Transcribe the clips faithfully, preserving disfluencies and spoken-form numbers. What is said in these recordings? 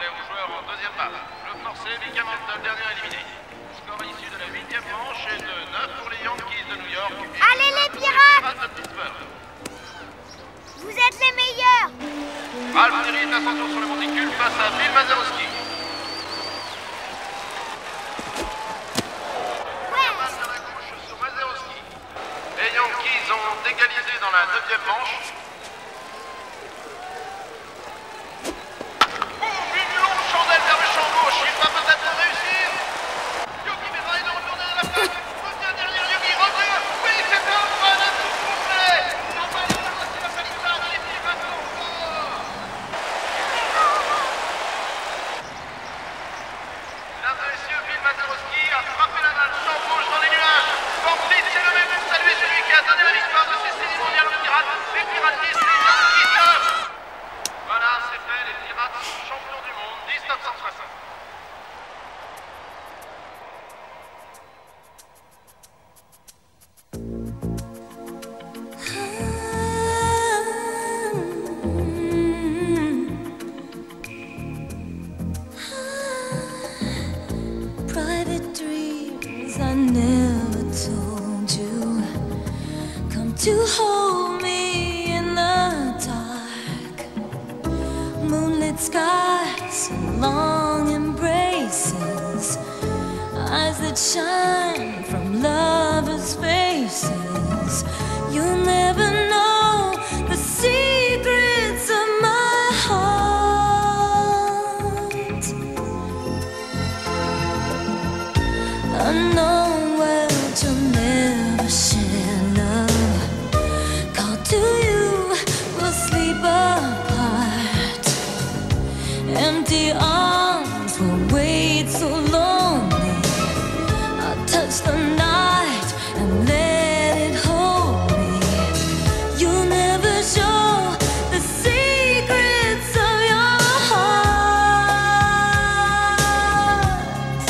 et aux joueurs en deuxième map. Le forcé, Bicamantol, dernier éliminé. Score issu de la huitième manche est de neuf pour les Yankees de New York. Allez les pirates! De Pittsburgh. Vous êtes les meilleurs! Ralph Terry est à son tour sur le monticule face à Bill Mazeroski. Ouais! Passe à la gauche sur Mazeroski. Les Yankees ont égalisé dans la neuvième manche. Une longue chandelle vers le champ gauche, il va peut-être réussir. Yogi Berra est de retour dans la plaque. Revient derrière Yogi, revient. Oui, c'est un fan à tout complet. La balle est passée la palissade, les pirates sont forts. Mesdames et messieurs, Bill Mazeroski a frappé la balle champ gauche dans les nuages. Forfait, c'est le même pour saluer celui qui a donné la victoire de ces séries mondiales aux pirates. Les pirates sont les Yankees. Voilà, c'est fait, les pirates sont champions du monde mille neuf cent soixante. Private dreams I never told you come to hold me in the dark. Moonlit skies and long embraces, eyes that shine from lovers' faces. You'll never know the secrets of my heart. I know well you'll never share love. Call to you, we'll sleep apart. Empty arms will wait so lonely. I'll touch the night and let it hold me. You'll never show the secrets of your heart.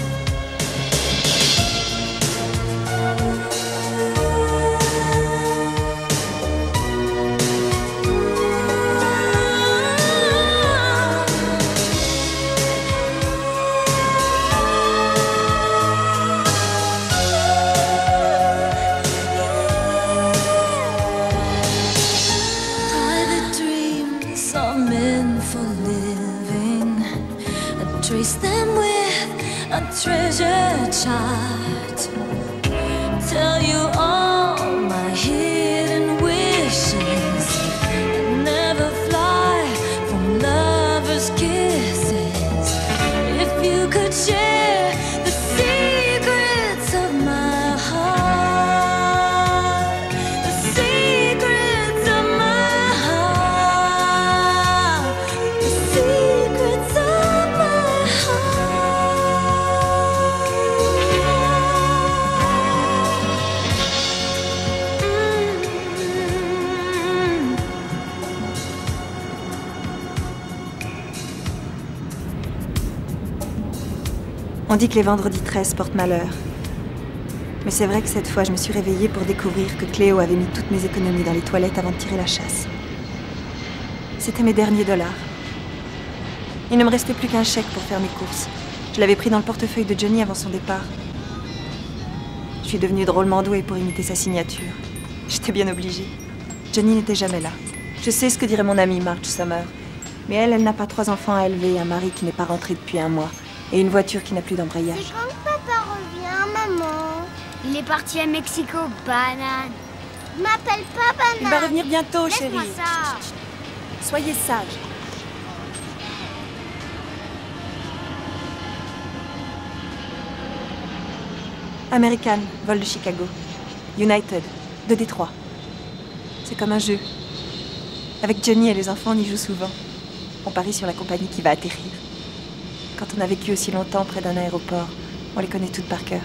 Private dreams are meant for living. I trace them with a treasure chart. Tell you all my hidden wishes. Never fly from lovers' kisses. If you could share the secrets of my heart, the secrets of my heart, the secrets of my heart. On dit que les vendredis treize portent malheur. Mais c'est vrai que cette fois, je me suis réveillée pour découvrir que Cléo avait mis toutes mes économies dans les toilettes avant de tirer la chasse. C'était mes derniers dollars. Il ne me restait plus qu'un chèque pour faire mes courses. Je l'avais pris dans le portefeuille de Johnny avant son départ. Je suis devenue drôlement douée pour imiter sa signature. J'étais bien obligée. Johnny n'était jamais là. Je sais ce que dirait mon amie Marge Summer. Mais elle, elle n'a pas trois enfants à élever, un mari qui n'est pas rentré depuis un mois. Et une voiture qui n'a plus d'embrayage. C'est quand papa revient, maman? Il est parti à Mexico, banane. Je m'appelle pas Banane. Il va revenir bientôt, chérie. Laisse-moi ça. Soyez sages. American, vol de Chicago. United, de Détroit. C'est comme un jeu. Avec Johnny et les enfants, on y joue souvent. On parie sur la compagnie qui va atterrir. Quand on a vécu aussi longtemps près d'un aéroport, on les connaît toutes par cœur.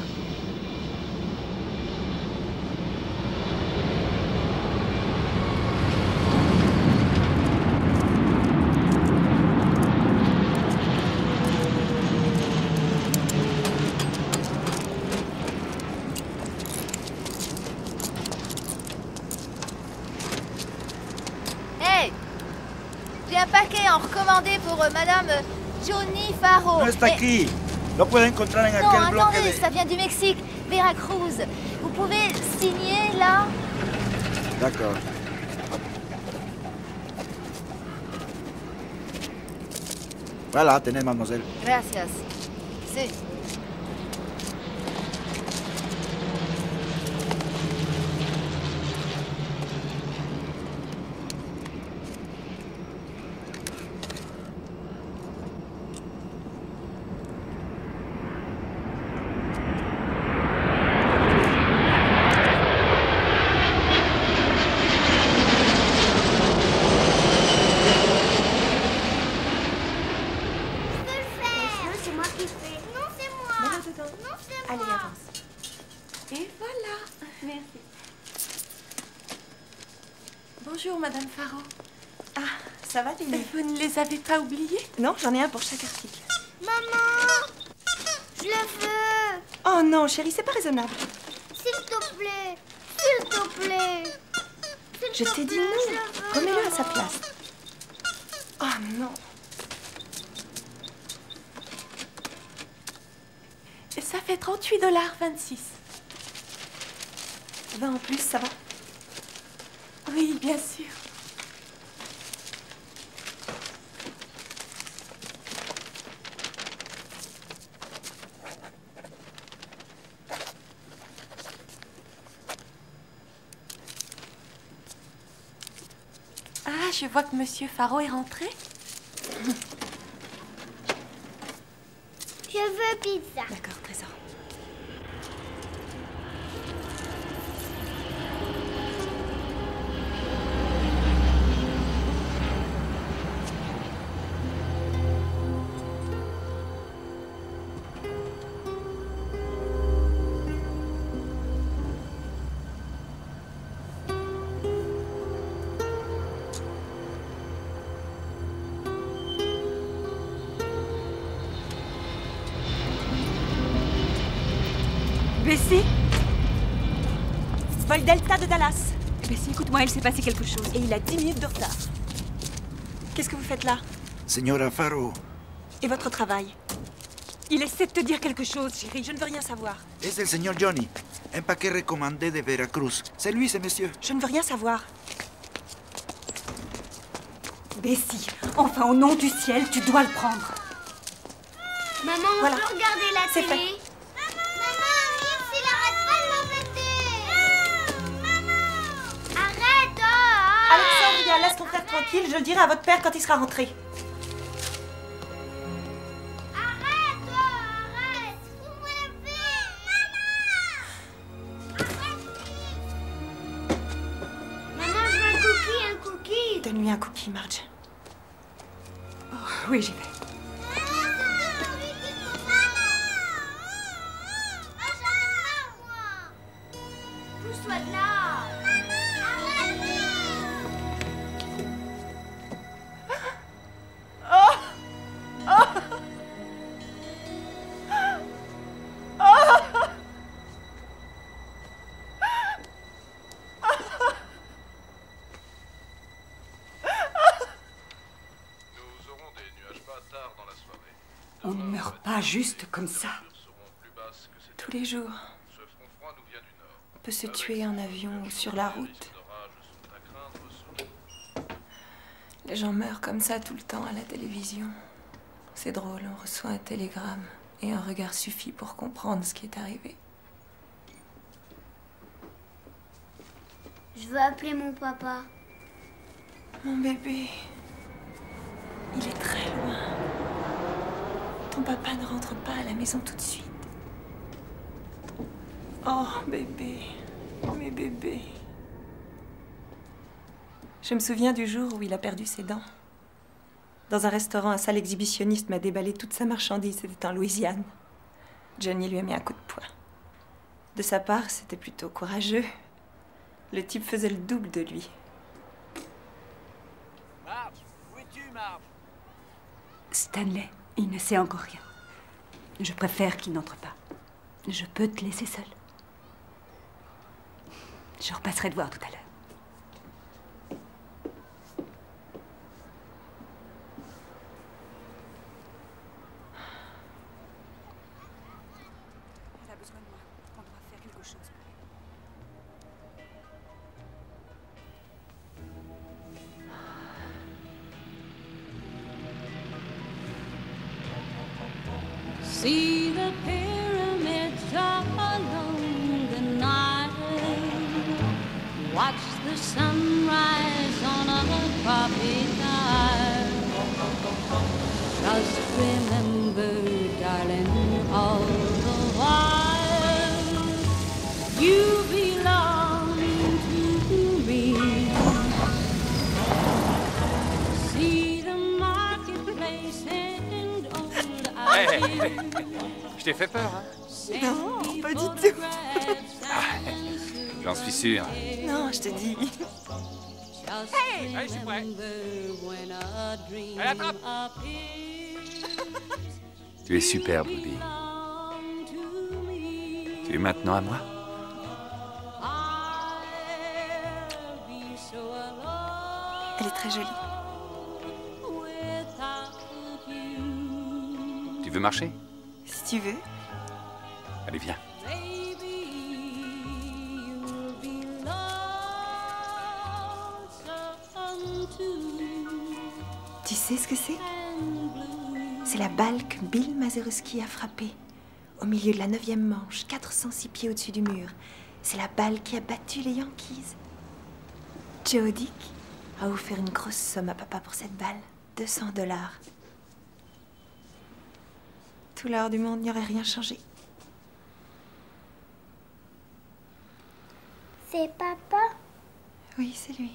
Hey, j'ai un paquet en recommandé pour euh, Madame euh, Johnny Faro. No está Et- aquí. Lo puede encontrar en Non, aquel bloque attendez, de... ça vient du Mexique, Veracruz. Vous pouvez signer là? D'accord. Voilà, tenez, mademoiselle. Gracias. Sí. C'est moi qui fais. Non, c'est moi. Mets-le dedans. Non, c'est Allez, moi. avance. Et voilà. Merci. Bonjour, Madame Faro. Ah, ça va, Lily? Vous ne les avez pas oubliés? Non, j'en ai un pour chaque article. Maman, je le veux. Oh non, chérie, c'est pas raisonnable. S'il te plaît. S'il te plaît. S'il Je te t'ai dit plaît, non. je le veux, Remets-le à sa maman. place. Oh non. Et ça fait trente-huit dollars vingt-six. vingt en plus, ça va? Oui, bien sûr. Ah, je vois que Monsieur Faro est rentré. Je veux pizza. D'accord, trésor. Bessie Vol Delta de Dallas. Bessie, écoute-moi, il s'est passé quelque chose. Et il a dix minutes de retard. Qu'est-ce que vous faites là? Señora Faro, Et votre travail? Il essaie de te dire quelque chose, chérie. Je ne veux rien savoir. es el señor Johnny. Un paquet recommandé de Veracruz. C'est lui, ce monsieur. Je ne veux rien savoir. Bessie, enfin, au nom du ciel, tu dois le prendre. Maman, on Voilà. peut regarder la C'est télé. fait. Maman, Nils, il arrête pas de m'embêter. Maman, arrête. Oh, Alexandre, viens, laisse ton frère tranquille. Je le dirai à votre père quand il sera rentré. Arrête, oh, arrête. Ouvre la paix. Maman. Maman, je veux un cookie, un cookie. Donne-lui un cookie, Marge. Oui, j'y vais. Pousse-toi de là. Nous aurons des nuages bas tard dans la soirée. On ne meurt pas juste comme ça. Les températures seront plus basses que ces Tous les jours, Ce front froid nous vient du nord. on peut se tuer en avion ou sur la route. Les orages sont à craindre sur Les gens meurent comme ça tout le temps à la télévision. C'est drôle, on reçoit un télégramme et un regard suffit pour comprendre ce qui est arrivé. Je veux appeler mon papa. Mon bébé, il est très loin. Ton papa ne rentre pas à la maison tout de suite. Oh, bébé, mes bébés. Je me souviens du jour où il a perdu ses dents. Dans un restaurant, un sale exhibitionniste m'a déballé toute sa marchandise. C'était en Louisiane. Johnny lui a mis un coup de poing. De sa part, c'était plutôt courageux. Le type faisait le double de lui. Marge, où es-tu, Marge? Stanley, il ne sait encore rien. Je préfère qu'il n'entre pas. Je peux te laisser seule. Je repasserai te voir tout à l'heure. See the pyramids along the Nile. Watch the sunrise on a tropic isle. Just remember, darling, all the while you belong to me. See the marketplace and old Hey, hey, hey. Je t'ai fait peur, hein? Non, pas du tout. J'en suis sûr. Non, je te dis. Hey! Allez, je suis prêt. Allez, attrape! Tu es superbe, Ruby. Tu es maintenant à moi? Elle est très jolie. Tu veux marcher? Si tu veux. Allez, viens. Tu sais ce que c'est? C'est la balle que Bill Mazeroski a frappée. Au milieu de la neuvième manche, quatre cent six pieds au-dessus du mur. C'est la balle qui a battu les Yankees. Joe Dick a offert une grosse somme à papa pour cette balle. deux cents dollars. Tout l'or du monde n'y aurait rien changé. C'est papa? Oui, c'est lui.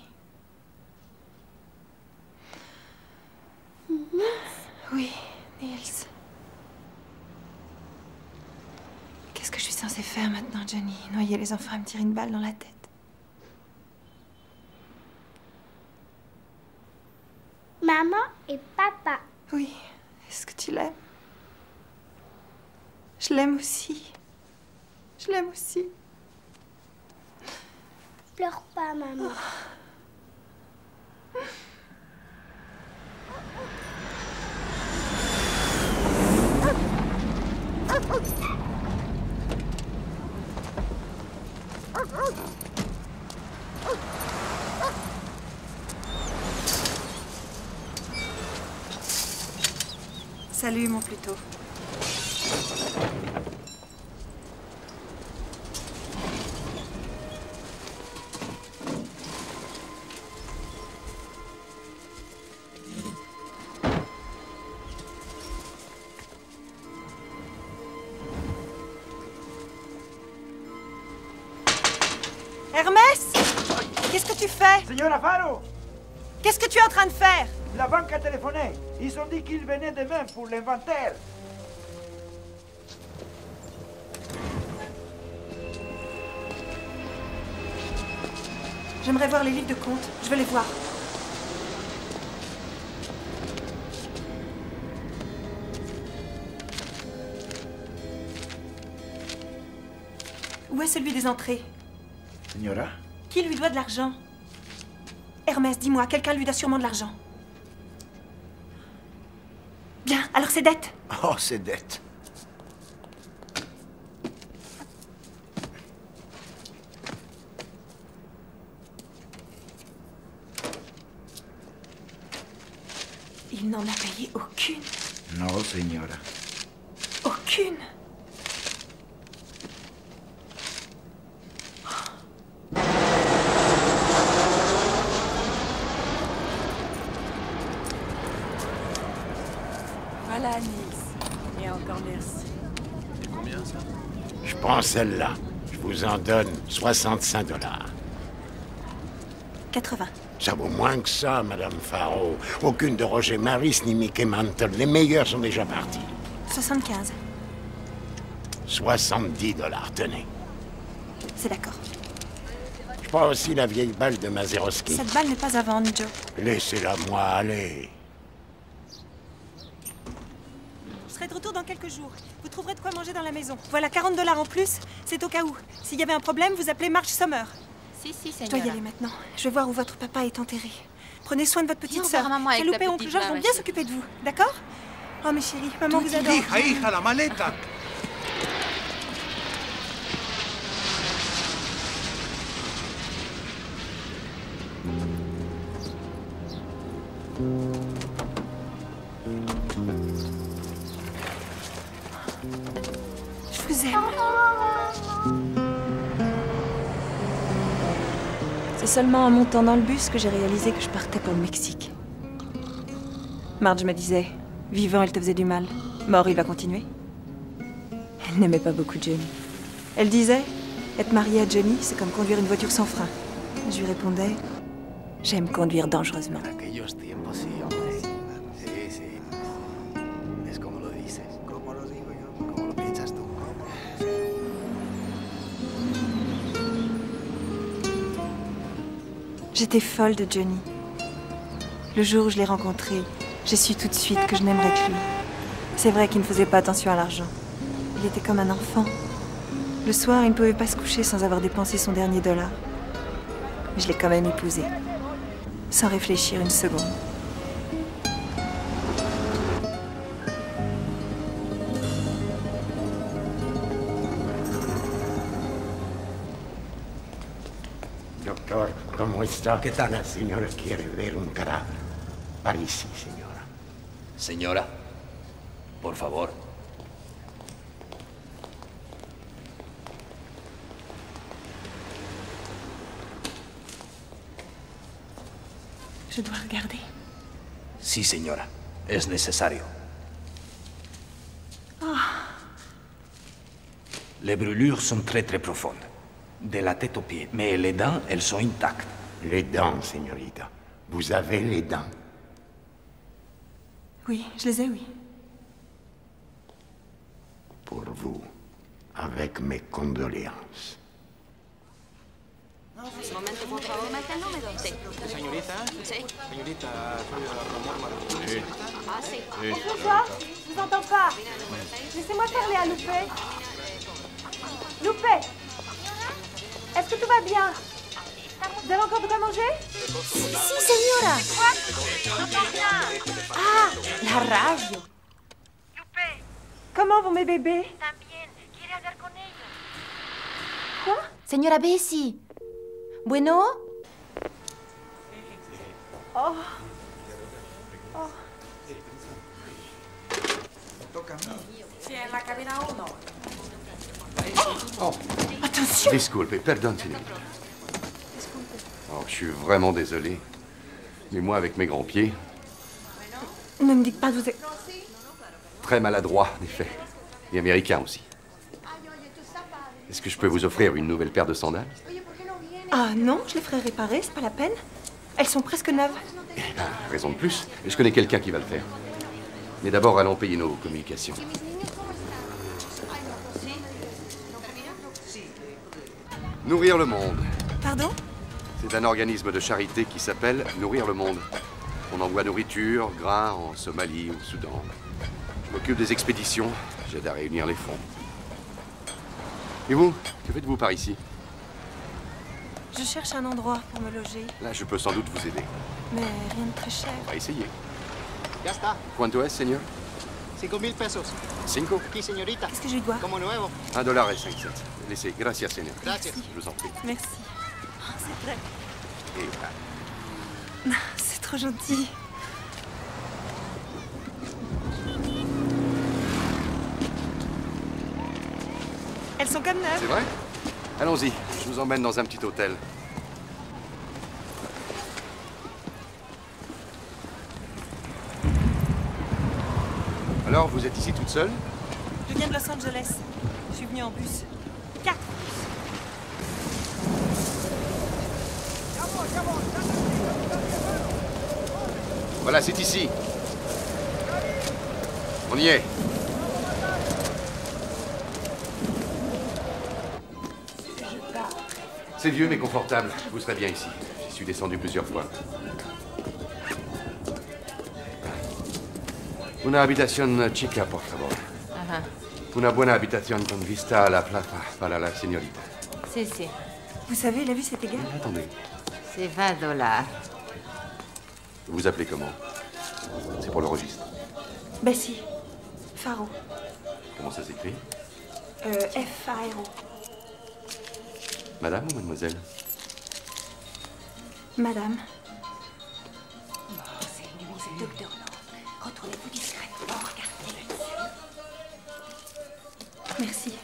Oui, Niels. Qu'est-ce que je suis censée faire maintenant, Johnny? Noyer les enfants et me tirer une balle dans la tête? Maman et papa. Oui. Est-ce que tu l'aimes? Je l'aime aussi. Je l'aime aussi. Pleure pas, maman. Salut, mon Pluto. Hermès! Qu'est-ce que tu fais? Señora Faro! Qu'est-ce que tu es en train de faire? La banque a téléphoné. Ils ont dit qu'ils venaient demain pour l'inventaire. J'aimerais voir les livres de compte. Je veux les voir. Où est celui des entrées? Señora? Qui lui doit de l'argent? Hermès, dis-moi, quelqu'un lui doit sûrement de l'argent. Bien, alors c'est dette. Oh, c'est dette. Il n'en a payé aucune. Non, señora. Aucune. Voilà, Niels. Et encore merci. C'est combien, ça? Je prends celle-là. Je vous en donne soixante-cinq dollars. quatre-vingts. Ça vaut moins que ça, Madame Faro. Aucune de Roger Maris ni Mickey Mantle. Les meilleurs sont déjà partis. soixante-quinze. soixante-dix dollars, tenez. C'est d'accord. Je prends aussi la vieille balle de Mazeroski. Cette balle n'est pas à vendre, Joe. Laissez-la moi aller. Je serai de retour dans quelques jours. Vous trouverez de quoi manger dans la maison. Voilà, quarante dollars en plus. C'est au cas où. S'il y avait un problème, vous appelez Marge Sommer. Si, si, Je dois y aller maintenant. Je vais voir où votre papa est enterré. Prenez soin de votre petite Viens, on sœur. verra maman avec Chaloupé ta et oncle petite Georges main, vont ma bien chérie. s'occuper de vous. D'accord? Oh, mes chéris, maman vous adore. Hija, hija, la maleta. Je vous aime. C'est seulement en montant dans le bus que j'ai réalisé que je partais pour le Mexique. Marge me disait, vivant, elle te faisait du mal. Mort, il va continuer. Elle n'aimait pas beaucoup Johnny. Elle disait, être mariée à Johnny, c'est comme conduire une voiture sans frein. Je lui répondais, j'aime conduire dangereusement. J'étais folle de Johnny. Le jour où je l'ai rencontré, j'ai su tout de suite que je n'aimerais que lui. C'est vrai qu'il ne faisait pas attention à l'argent. Il était comme un enfant. Le soir, il ne pouvait pas se coucher sans avoir dépensé son dernier dollar. Mais je l'ai quand même épousé, sans réfléchir une seconde. Doctor, ¿cómo está? ¿Qué tal? La señora quiere ver un cadáver. Para ici, señora. Señora, por favor. Je dois regarder. Sí, señora. Es necesario. Oh. Les brûlures sont très très profondes. De la tête aux pieds. Mais les dents, elles sont intactes. Les dents, señorita. Vous avez les dents. Oui, je les ai, oui. Pour vous, avec mes condoléances. Señorita, señorita, soy Ramón Martínez. Ah, sí. Bonjour, je vous entends pas. Laissez-moi parler à Loupé. Loupé, est-ce que tout va bien? Vous avez encore de quoi manger? Si, si, señora. Ah, la radio. Comment vont mes bébés? Quoi? Señora Bessie. Bueno? Oh. Oh. Oh, attention! Disculpe, pardon, señorita. Oh, je suis vraiment désolé. Mais moi, avec mes grands pieds... Ne me dites pas que vous êtes... Très maladroit, en effet. Et américain aussi. Est-ce que je peux vous offrir une nouvelle paire de sandales? Ah non, je les ferai réparer, c'est pas la peine. Elles sont presque neuves. Eh ben, raison de plus. Je connais quelqu'un qui va le faire. Mais d'abord, allons payer nos communications. Nourrir le monde. Pardon? C'est un organisme de charité qui s'appelle Nourrir le monde. On envoie nourriture, grains en Somalie ou au Soudan. Je m'occupe des expéditions. J'aide à réunir les fonds. Et vous, que faites-vous par ici? Je cherche un endroit pour me loger. Là, je peux sans doute vous aider. Mais rien de très cher. On va essayer. Ya está. ¿Cuánto es, señor? Cinco mil pesos. Cinco? Aquí, señorita. Qu'est-ce que je lui dois? Como nuevo. Un dollar et cinq cents. Laissez. Gracias, señor. Gracias. Je vous en prie. Merci. Oh, c'est vrai. Et là. C'est trop gentil. Elles sont comme neuves. C'est vrai? Allons-y, je vous emmène dans un petit hôtel. Alors, vous êtes ici toute seule? Je viens de Los Angeles. Je suis venue en bus. Quatre bus. Voilà, c'est ici. On y est. C'est vieux mais confortable. Vous serez bien ici. J'y suis descendu plusieurs fois. Una habitación chica, por favor. Ajá. Una buena habitación con vista a la plaza para la señorita. Si, si. Vous savez, la vue, c'est égal. Attendez. C'est vingt dollars. Vous vous appelez comment? C'est pour le registre. Bessie. Faro. Comment ça s'écrit? Euh, F A R O. Madame ou mademoiselle? Madame. Oh, c'est lui, c'est le docteur Long. Retournez-vous discrètement, regardez. Merci.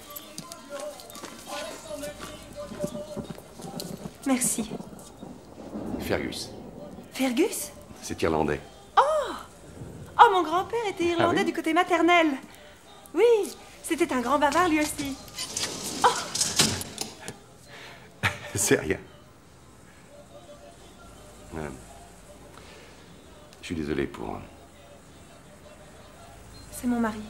Merci. Fergus. Fergus? C'est irlandais. Oh! Oh, mon grand-père était irlandais Ah oui? du côté maternel. Oui, c'était un grand bavard lui aussi. C'est rien. Euh, je suis désolé pour... C'est mon mari.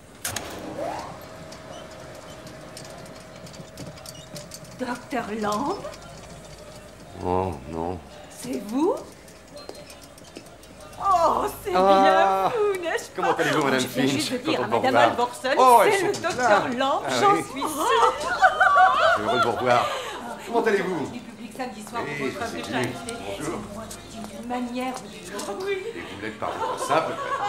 Docteur Lamb? Oh, non. C'est vous? Oh, c'est Ah, bien vous, n'est-ce pas? comment allez-vous, Madame Je viens Finch? juste de dire à Content de vous Madame revoir. Alvorson, Oh, elles c'est le sont docteur là. Lamb, Ah j'en oui. suis sûre. Je suis heureux de vous revoir. Comment allez-vous? Du public samedi soir Oui, pour votre c'est déjà bien. invité. Bonjour. Moi, d'une manière ou d'une autre. Oui. Et vous l'êtes par votre simple fait.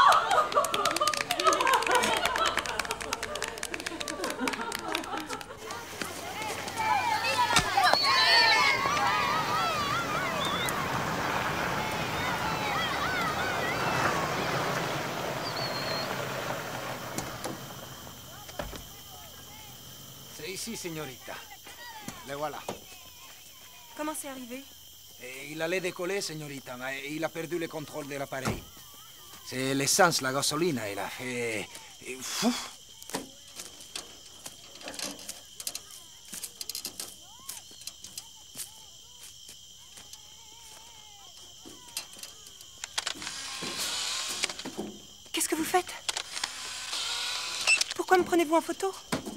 C'est ici, signorita. Le voilà. Comment c'est arrivé? Et il allait décoller, signorita, mais il a perdu le contrôle de l'appareil. C'est l'essence, la gasoline, il a fait... et fou. Qu'est-ce que vous faites? Pourquoi me prenez-vous en photo?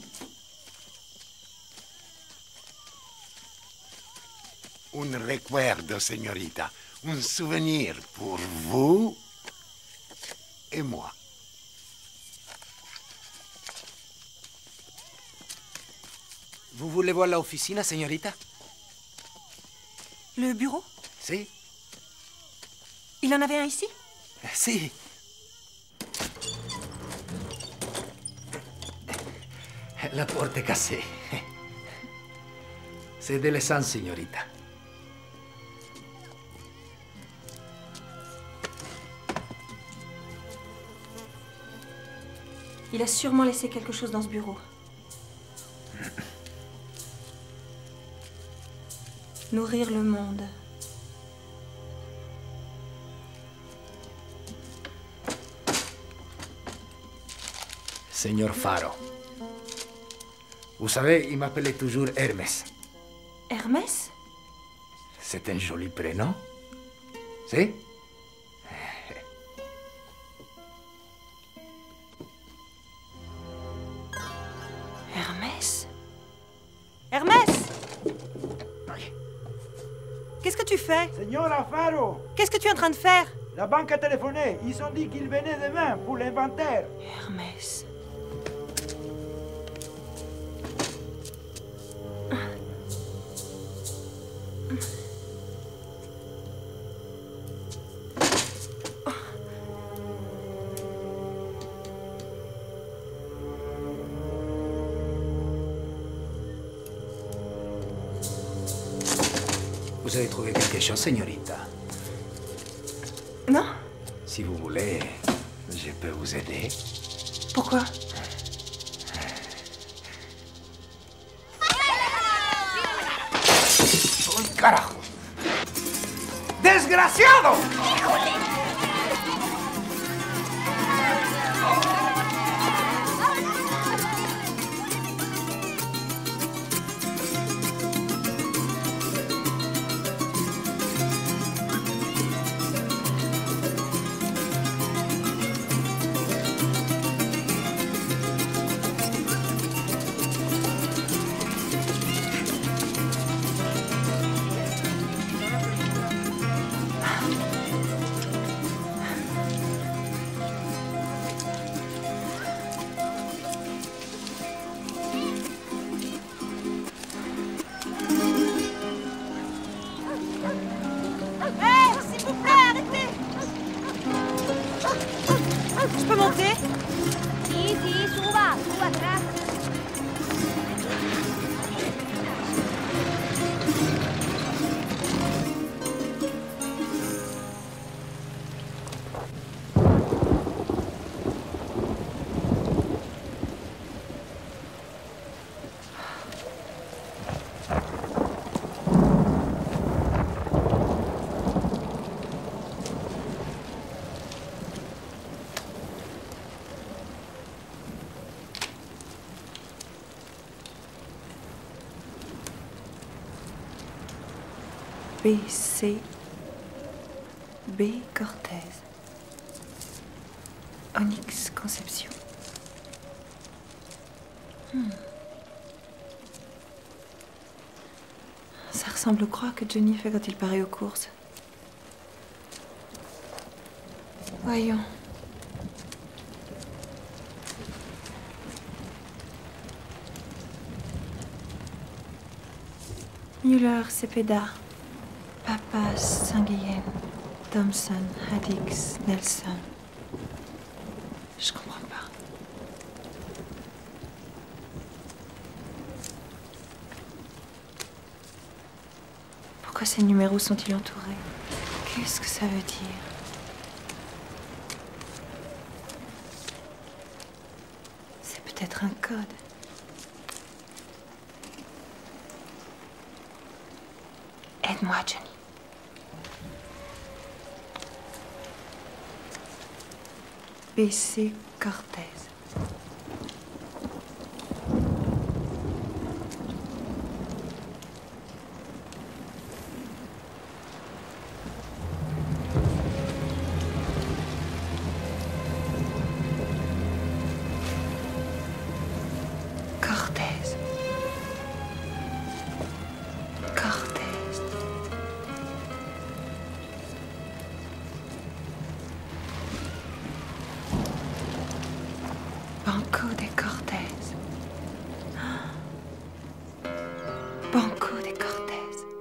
Un recuerdo, señorita. Un souvenir pour vous et moi. Vous voulez voir l'officina, signorita? Le bureau? Si. Il en avait un ici? Si. La porte est cassée. C'est de l'essence, signorita. Il a sûrement laissé quelque chose dans ce bureau. Nourrir le monde. Señor Faro. Vous savez, il m'appelait toujours Hermès. Hermès? C'est un joli prénom. Si? Hermès? Hermès! Qu'est-ce que tu fais? Señora Faro, Qu'est-ce que tu es en train de faire? la banque a téléphoné. Ils ont dit qu'ils venaient demain pour l'inventaire. Hermès. Vous avez trouvé quelque chose, señorita? Non? Si vous voulez, je peux vous aider. Pourquoi? ¡Un carajo! ¡Desgraciado! B C B Cortez. Onyx Conception. Hmm. Ça ressemble aux croix que Johnny fait quand il paraît aux courses. Voyons. Müller, Cepeda, Papas, Saint-Guilhem, Thompson, Haddix, Nelson. Je comprends pas. Pourquoi ces numéros sont-ils entourés? Qu'est-ce que ça veut dire? C'est peut-être un code. Aide-moi, Johnny. B C Cortez. Cortez. Cortez. Banco de Cortez. Banco de Cortez.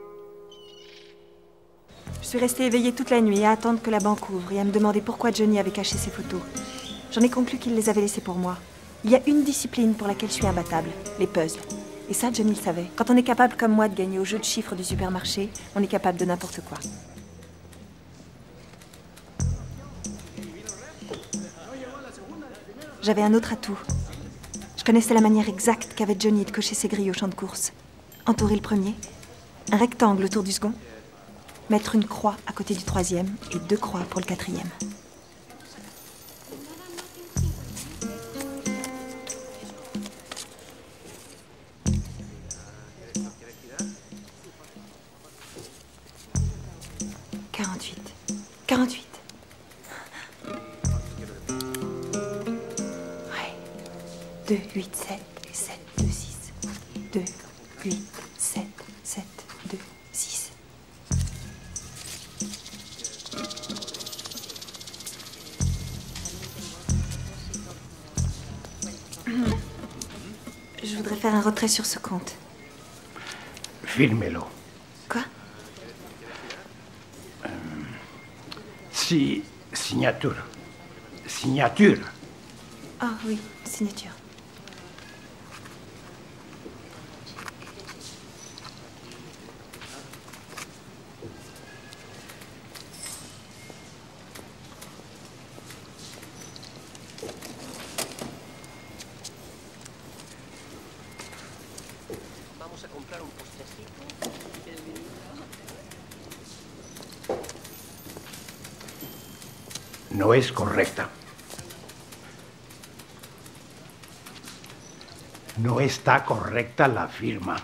Je suis restée éveillée toute la nuit à attendre que la banque ouvre et à me demander pourquoi Johnny avait caché ses photos. J'en ai conclu qu'il les avait laissées pour moi. Il y a une discipline pour laquelle je suis imbattable, les puzzles. Et ça, Johnny le savait. Quand on est capable comme moi de gagner au jeu de chiffres du supermarché, on est capable de n'importe quoi. J'avais un autre atout. Je connaissais la manière exacte qu'avait Johnny de cocher ses grilles au champ de course. Entourer le premier, un rectangle autour du second, mettre une croix à côté du troisième et deux croix pour le quatrième. quarante-huit. quarante-huit. deux, huit, sept, sept, deux, six. deux, huit, sept, sept, deux, six. Je voudrais faire un retrait sur ce compte. Firmelo. Quoi? Euh, si, signature. Signature. Ah oui, signature. Vamos a comprar un postrecito. No es correcta. No está correcta la firma.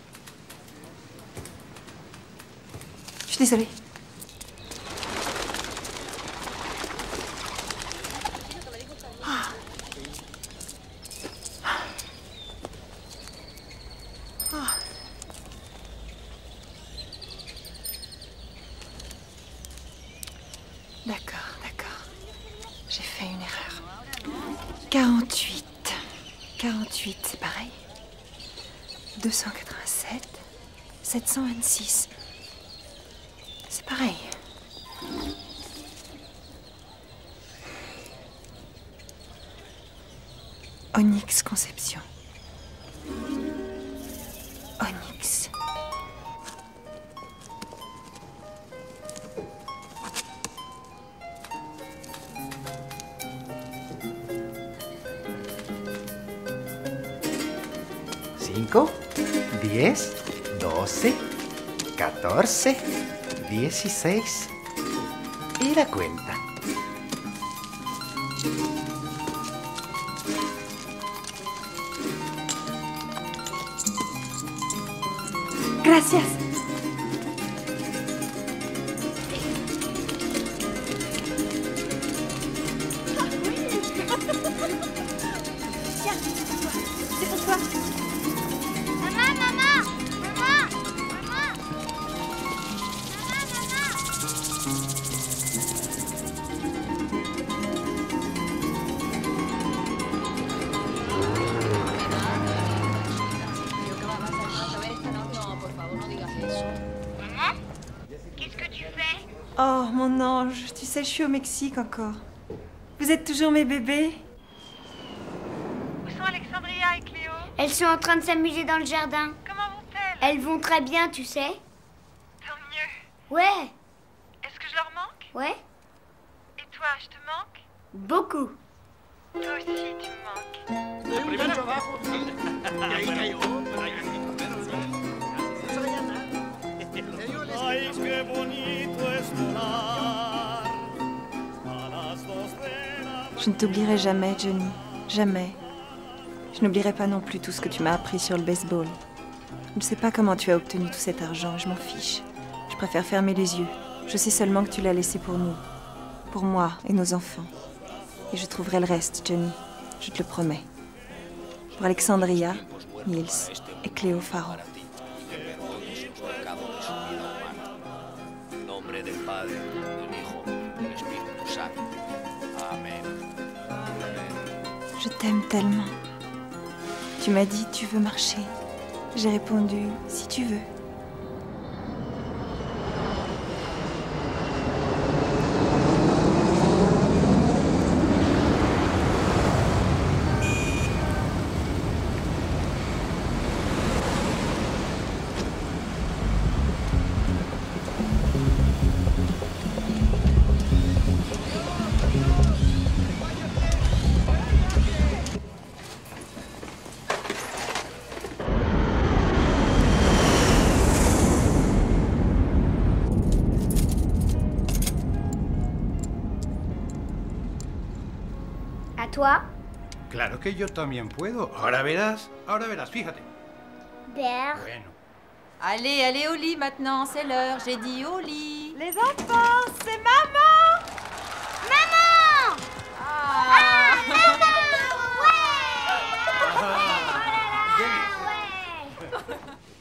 Je suis désolée. Ah. Ah. D'accord, d'accord. J'ai fait une erreur. quarante-huit. quarante-huit, c'est pareil. deux cent quatre-vingt-sept. sept cent vingt-six. C'est pareil. Onyx Conception. Onyx. cinco, diez, doce, catorce, dieciséis. Y la cuenta. Gracias. Oh, mon ange, tu sais, je suis au Mexique encore. Vous êtes toujours mes bébés? Où sont Alexandria et Cléo? Elles sont en train de s'amuser dans le jardin. Comment vont-elles? Elles vont très bien, tu sais. Tant mieux. Ouais. Est-ce que je leur manque? Ouais. Et toi, je te manque? Beaucoup. Toi aussi, tu me manques. Ay, qué bonito es volar a las dos de la Je ne t'oublierai jamais, Johnny. Jamais. Je n'oublierai pas non plus tout ce que tu m'as appris sur le baseball. Je ne sais pas comment tu as obtenu tout cet argent, je m'en fiche. Je préfère fermer les yeux. Je sais seulement que tu l'as laissé pour nous. Pour moi et nos enfants. Et je trouverai le reste, Johnny. Je te le promets. Pour Alexandria, Niels et Cléo Faro. Je t'aime tellement. Tu m'as dit, tu veux marcher. J'ai répondu, si tu veux. Toi? Claro que yo también puedo. Ahora verás, ahora verás, fíjate. Berg. Bueno. Allez, allez au lit maintenant, c'est l'heure. J'ai dit au lit. Les enfants, c'est maman! Maman! Ah, ah maman! Ouais!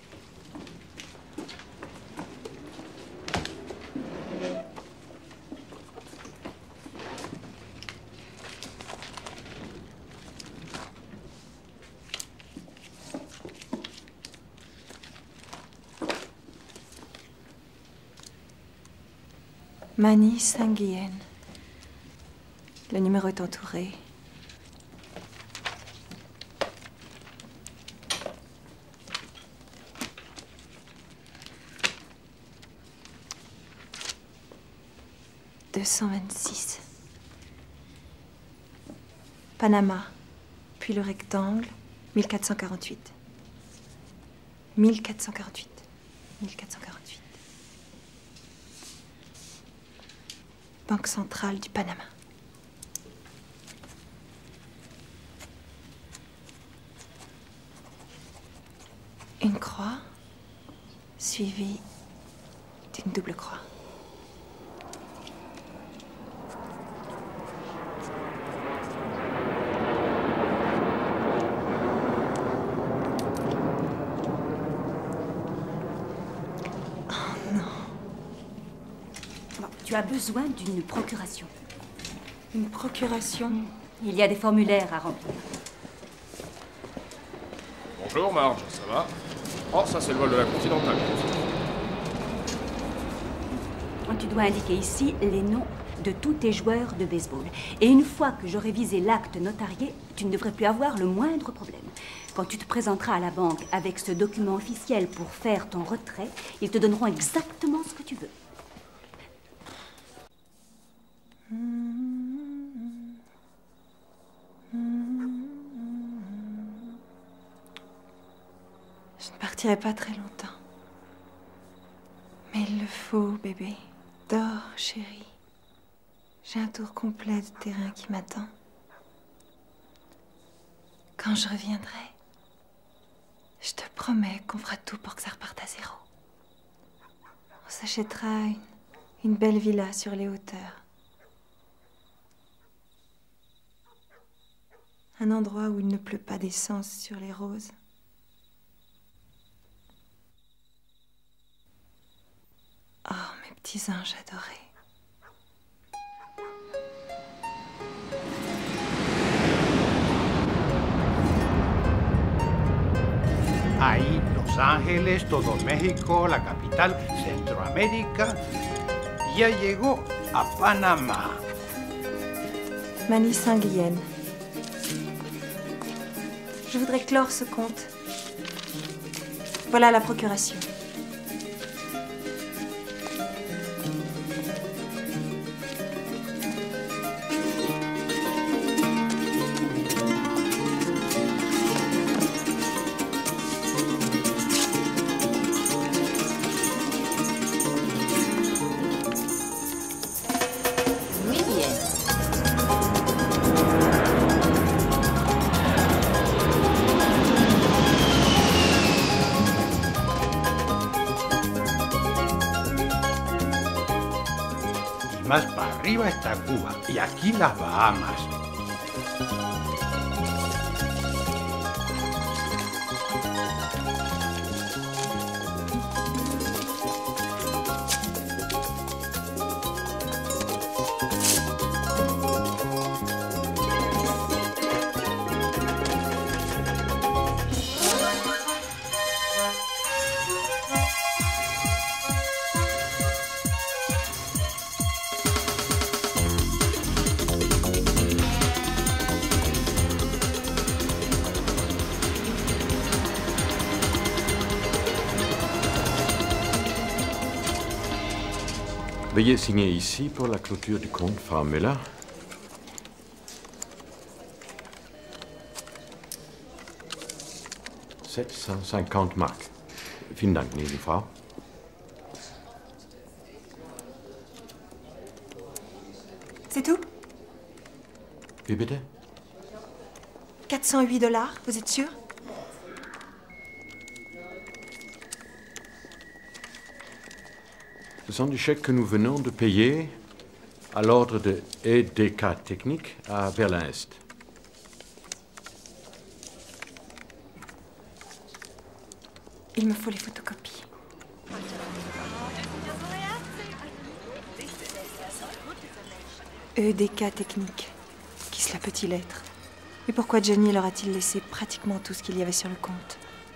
Mani Sanguien. Le numéro est entouré. deux cent vingt-six. Panama, puis le rectangle, mille quatre cent quarante-huit. mille quatre cent quarante-huit. mille quatre cent quarante-huit. Banque centrale du Panama. Une croix suivie d'une double croix. Tu as besoin d'une procuration. Une procuration? Il y a des formulaires à remplir. Bonjour Marge, ça va? Oh, ça c'est le vol de la Continentale. Tu dois indiquer ici les noms de tous tes joueurs de baseball. Et une fois que j'aurai visé l'acte notarié, tu ne devrais plus avoir le moindre problème. Quand tu te présenteras à la banque avec ce document officiel pour faire ton retrait, ils te donneront exactement ce que tu veux. Je ne partirai pas très longtemps. Mais il le faut, bébé. Dors, chérie. J'ai un tour complet de terrain qui m'attend. Quand je reviendrai, je te promets qu'on fera tout pour que ça reparte à zéro. On s'achètera une, une belle villa sur les hauteurs. Un endroit où il ne pleut pas d'essence sur les roses. Oh, mes petits anges adorés. Ahí, Los Ángeles, todo México, la capital, Centroamérica. ya llegó a Panamá. Manny Saint-Guyen. Je voudrais clore ce compte. Voilà la procuration. Más para arriba está Cuba y aquí las Bahamas. Veuillez signer ici pour la clôture du compte, Frau Müller. sept cent cinquante Mark. Vielen Dank, gnädige Frau. C'est tout? Wie bitte? quatre cent huit dollars, vous êtes sûr? Ce sont des chèques que nous venons de payer à l'ordre de E D K Technik à Berlin-Est. Il me faut les photocopies. E D K Technik. Qui cela peut-il être? Et pourquoi Johnny leur a-t-il laissé pratiquement tout ce qu'il y avait sur le compte?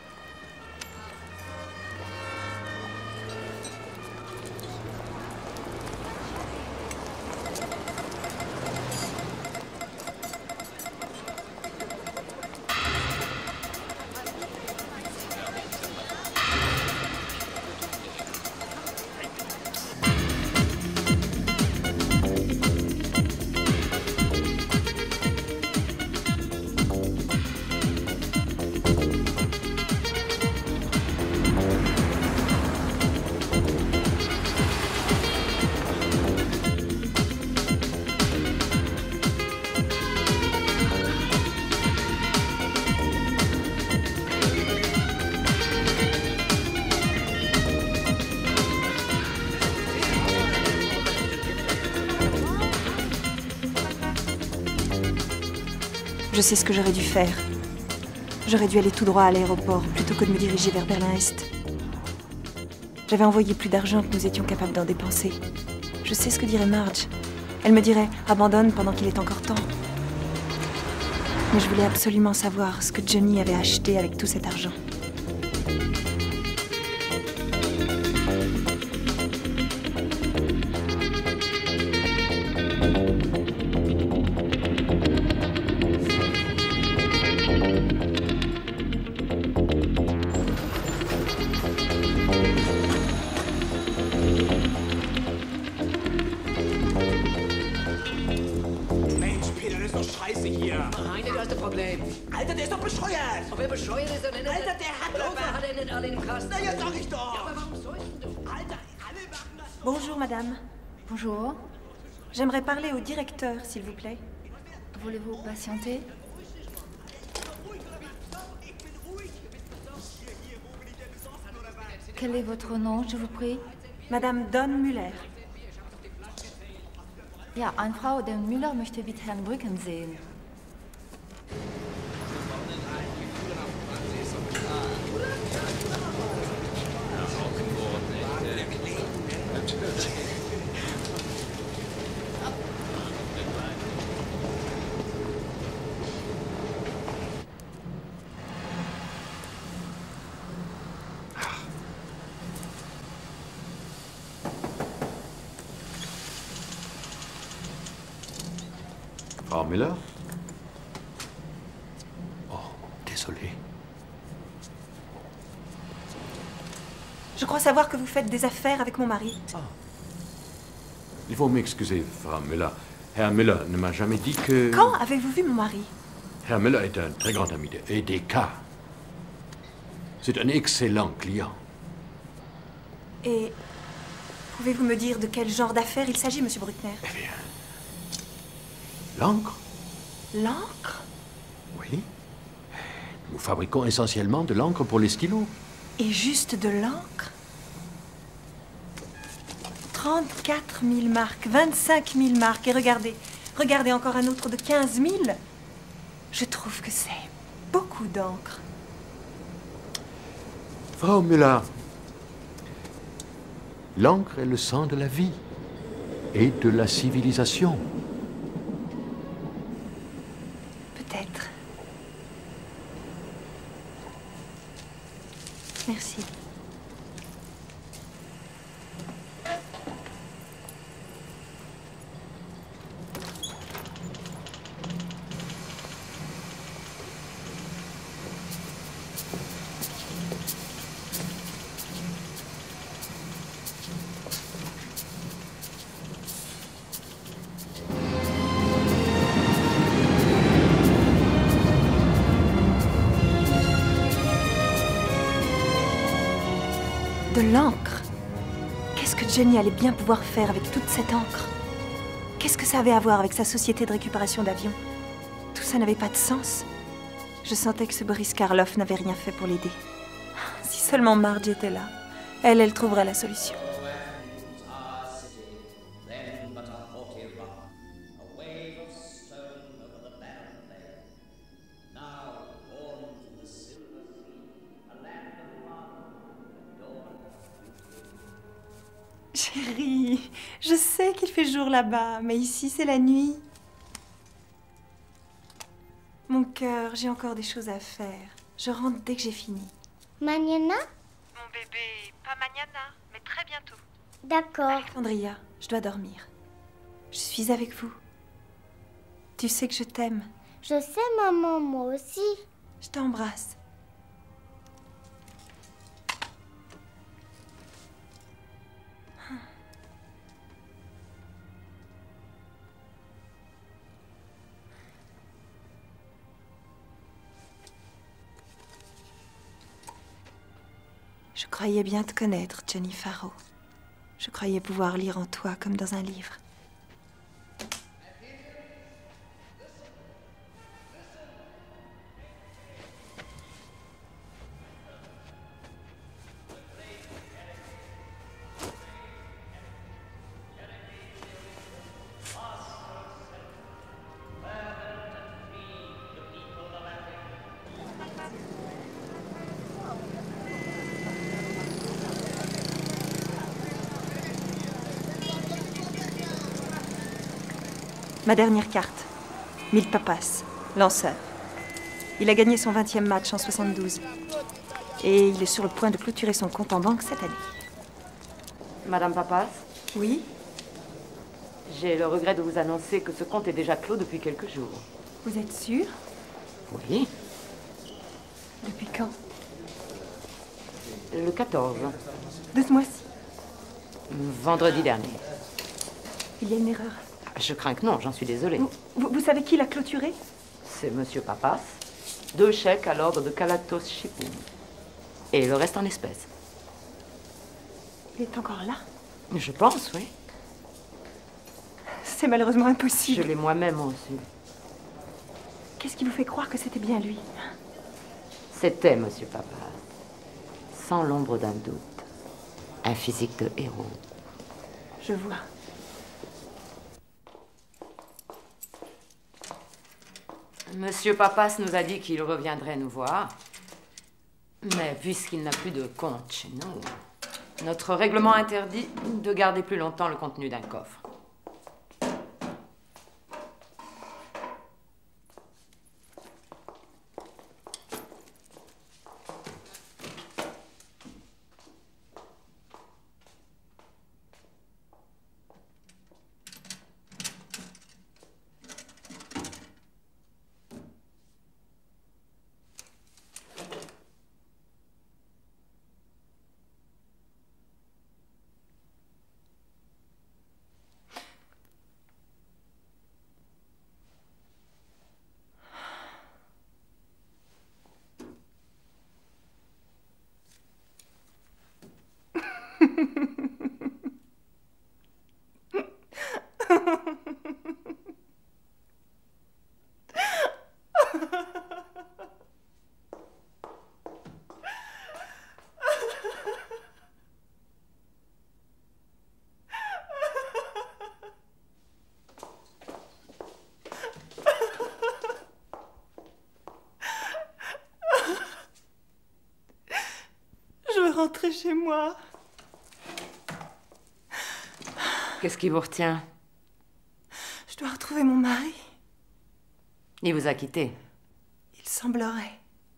Je sais ce que j'aurais dû faire. J'aurais dû aller tout droit à l'aéroport plutôt que de me diriger vers Berlin-Est. J'avais envoyé plus d'argent que nous étions capables d'en dépenser. Je sais ce que dirait Marge. Elle me dirait « abandonne pendant qu'il est encore temps ». Mais je voulais absolument savoir ce que Johnny avait acheté avec tout cet argent. Alter, der ist doch bescheuert! Ob er bescheuert ist oder nicht? Alter, der hat doch... Warum hat er nicht alle im Kasten? Na ja, sag ich doch! Ja, aber warum sollst du? Alter, alle machen das doch! Bonjour, madame. Bonjour. J'aimerais parler au directeur, s'il vous plaît. Voulez-vous patienter? Quel est votre nom, je vous prie? Madame Don Müller. Ja, eine Frau, der Müller möchte mit Herrn Brücken sehen. Frau Miller? Oh, désolé. Je crois savoir que vous faites des affaires avec mon mari. Ah. Il faut m'excuser, Frau Miller. Herr Miller ne m'a jamais dit que... Quand avez-vous vu mon mari? Herr Miller est un très grand ami de E D K. C'est un excellent client. Et pouvez-vous me dire de quel genre d'affaires il s'agit, Monsieur Bruckner? Eh bien... L'encre? L'encre? Oui. Nous fabriquons essentiellement de l'encre pour les stylos. Et juste de l'encre? trente-quatre mille marques, vingt-cinq mille marques. Et regardez, regardez encore un autre de quinze mille. Je trouve que c'est beaucoup d'encre. Frau Müller, l'encre est le sang de la vie et de la civilisation. Peut-être. Merci. De l'encre. Qu'est-ce que Jenny allait bien pouvoir faire avec toute cette encre? Qu'est-ce que ça avait à voir avec sa société de récupération d'avions? Tout ça n'avait pas de sens. Je sentais que ce Boris Karloff n'avait rien fait pour l'aider. Si seulement Marge était là, elle, elle trouverait la solution. Chérie, je sais qu'il fait jour là-bas, mais ici c'est la nuit. Mon cœur, j'ai encore des choses à faire. Je rentre dès que j'ai fini. Mañana? Mon bébé, pas mañana, mais très bientôt. D'accord. Alexandria, je dois dormir. Je suis avec vous. Tu sais que je t'aime. Je sais, maman, moi aussi. Je t'embrasse. Je croyais bien te connaître, Jenny Farrow. Je croyais pouvoir lire en toi comme dans un livre. Ma dernière carte. Mille Papas, lanceur. Il a gagné son vingtième match en soixante-douze. Et il est sur le point de clôturer son compte en banque cette année. Madame Papas? Oui? J'ai le regret de vous annoncer que ce compte est déjà clos depuis quelques jours. Vous êtes sûr? Oui. Depuis quand? Le quatorze. De ce mois-ci? Vendredi dernier. Il y a une erreur. Je crains que non, j'en suis désolée. Vous, vous, vous savez qui l'a clôturé? C'est Monsieur Papas. Deux chèques à l'ordre de Kalatos Shipping. Et le reste en espèces. Il est encore là? Je pense, oui. C'est malheureusement impossible. Je l'ai moi-même reçu. Qu'est-ce qui vous fait croire que c'était bien lui? C'était Monsieur Papas. Sans l'ombre d'un doute. Un physique de héros. Je vois. Monsieur Papas nous a dit qu'il reviendrait nous voir. Mais puisqu'il n'a plus de compte chez nous, notre règlement interdit de garder plus longtemps le contenu d'un coffre. rentrer chez moi. Qu'est-ce qui vous retient? Je dois retrouver mon mari. Il vous a quitté. Il semblerait.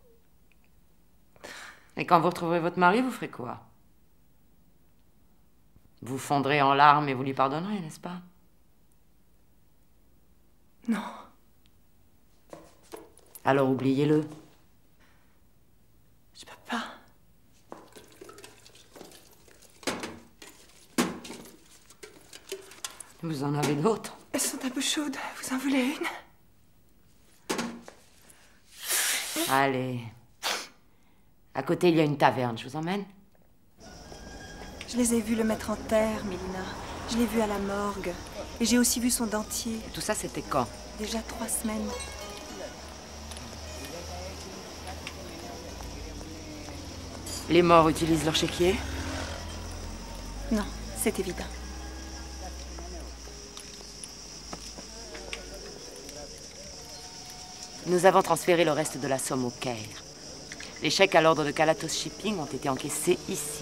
Et quand vous retrouverez votre mari, vous ferez quoi? Vous fondrez en larmes et vous lui pardonnerez, n'est-ce pas? Non. Alors oubliez-le. Je peux pas. Vous en avez d'autres? Elles sont un peu chaudes. Vous en voulez une? Allez. À côté, il y a une taverne. Je vous emmène? Je les ai vus le mettre en terre, Mélina. Je l'ai vu à la morgue. Et j'ai aussi vu son dentier. Tout ça, c'était quand? Déjà trois semaines. Les morts utilisent leur chéquier? Non, c'est évident. Nous avons transféré le reste de la somme au Caire. Les chèques à l'ordre de Calatos Shipping ont été encaissés ici.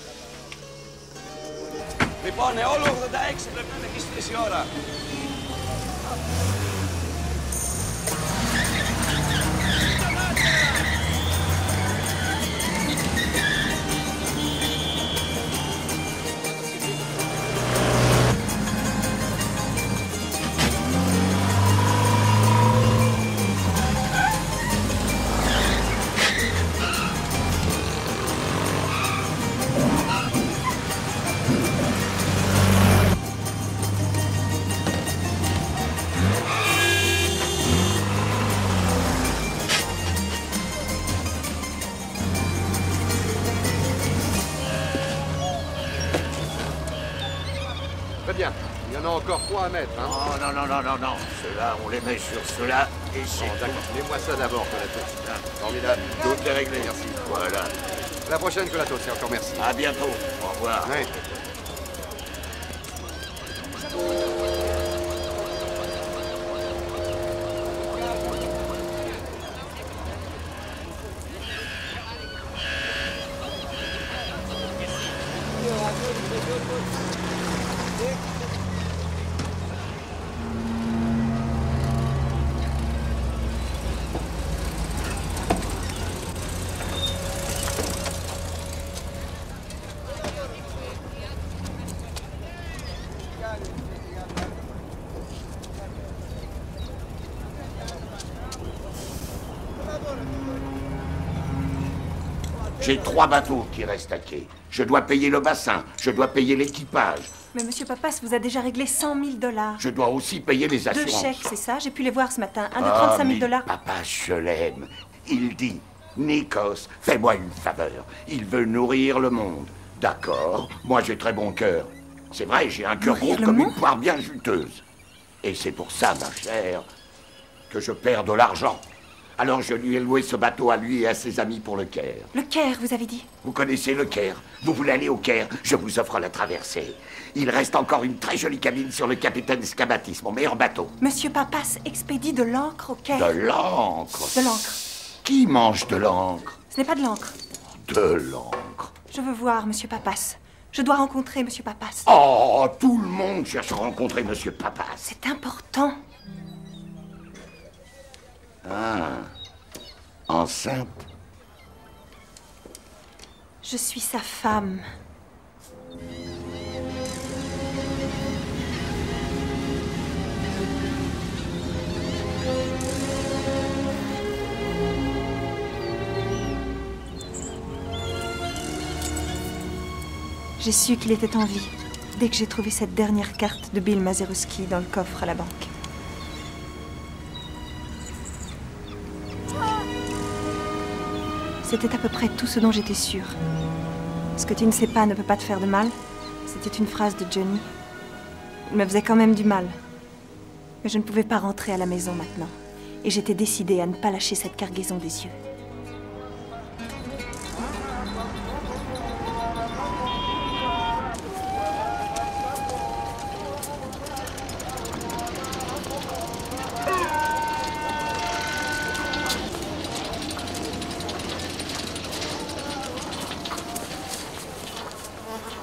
Λοιπόν, όλο ογδόντα έξι πρέπει να είναι εκεί στις τρεις η ώρα. Très bien. Il y en a encore trois à mettre, hein? Oh non, non, non, non, non. Ceux-là, on les met sur ceux-là et c'est bon, d'accord. Mets-moi ça d'abord, Colatos. Formidable. Tout est réglé. Merci. Voilà. À la prochaine, Colatos, et encore merci. À bientôt. Au revoir. Ouais. J'ai trois bateaux qui restent à quai. Je dois payer le bassin, je dois payer l'équipage. Mais Monsieur Papas vous a déjà réglé cent mille dollars. Je dois aussi payer les Deux assurances. chèques, c'est ça? J'ai pu les voir ce matin. Un de Ah, trente-cinq mille mais dollars. Papa, je l'aime. Il dit, Nikos, fais-moi une faveur. Il veut nourrir le monde. D'accord, moi j'ai très bon cœur. C'est vrai, j'ai un cœur gros Nourrir le comme monde une poire bien juteuse. Et c'est pour ça, ma chère, que je perds de l'argent. Alors je lui ai loué ce bateau à lui et à ses amis pour le Caire. Le Caire, vous avez dit? Vous connaissez le Caire? Vous voulez aller au Caire? Je vous offre la traversée. Il reste encore une très jolie cabine sur le Capitaine Scabatis, mon meilleur bateau. Monsieur Papas expédie de l'encre au Caire. De l'encre? De l'encre. Qui mange de l'encre? Ce n'est pas de l'encre. De l'encre. Je veux voir Monsieur Papas. Je dois rencontrer Monsieur Papas. Oh, tout le monde cherche à rencontrer Monsieur Papas. C'est important. Ah, enceinte? Je suis sa femme. J'ai su qu'il était en vie dès que j'ai trouvé cette dernière carte de Bill Mazeroski dans le coffre à la banque. C'était à peu près tout ce dont j'étais sûre. Ce que tu ne sais pas ne peut pas te faire de mal. C'était une phrase de Johnny. Il me faisait quand même du mal. Mais je ne pouvais pas rentrer à la maison maintenant. Et j'étais décidée à ne pas lâcher cette cargaison des yeux.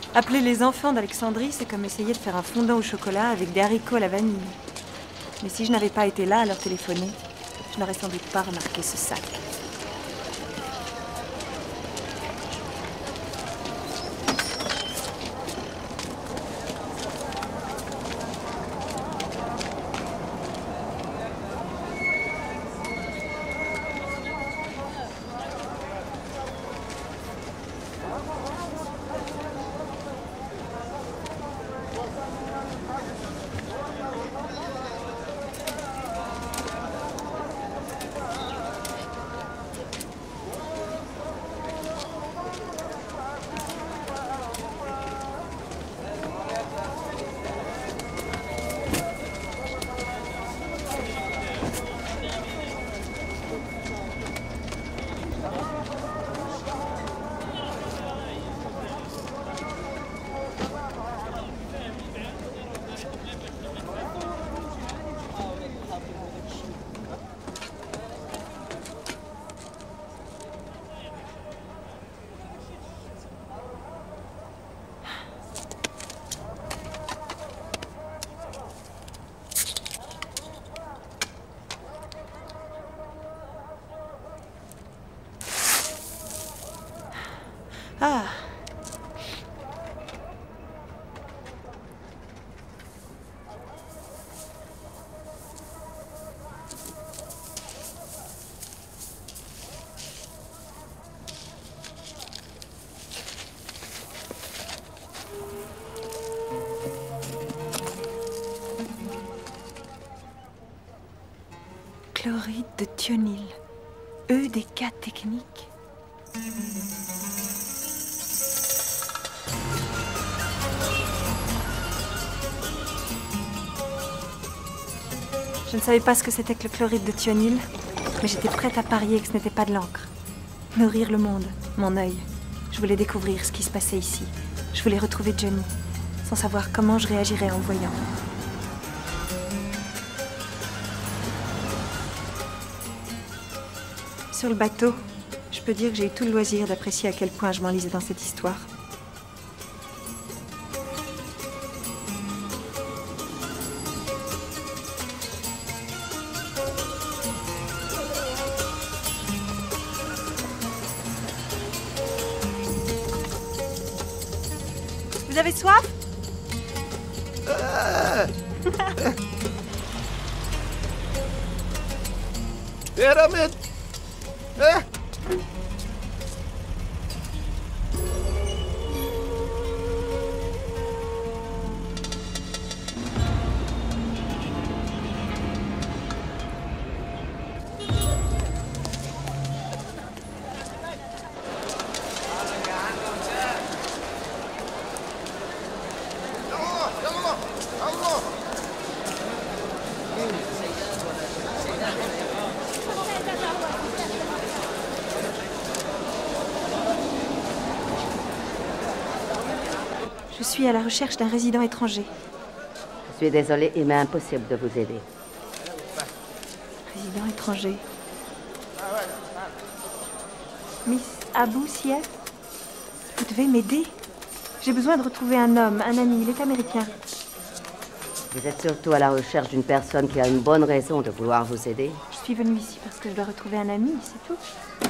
Appeler les enfants d'Alexandrie, c'est comme essayer de faire un fondant au chocolat avec des haricots à la vanille. Mais si je n'avais pas été là à leur téléphoner, je n'aurais sans doute pas remarqué ce sac. Ah. Chloride de thionyle. E D K technique. Je ne savais pas ce que c'était que le chloride de thionyle, mais j'étais prête à parier que ce n'était pas de l'encre. Nourrir le monde, mon œil. Je voulais découvrir ce qui se passait ici. Je voulais retrouver Johnny, sans savoir comment je réagirais en le voyant. Sur le bateau, je peux dire que j'ai eu tout le loisir d'apprécier à quel point je m'enlisais dans cette histoire. Vous avez soif? Ah. Pyramid. Ah. Je suis à la recherche d'un résident étranger. Je suis désolée, il m'est impossible de vous aider. Résident étranger. Miss Abou Sief, vous devez m'aider. J'ai besoin de retrouver un homme, un ami, il est américain. Vous êtes surtout à la recherche d'une personne qui a une bonne raison de vouloir vous aider. Je suis venue ici parce que je dois retrouver un ami, c'est tout.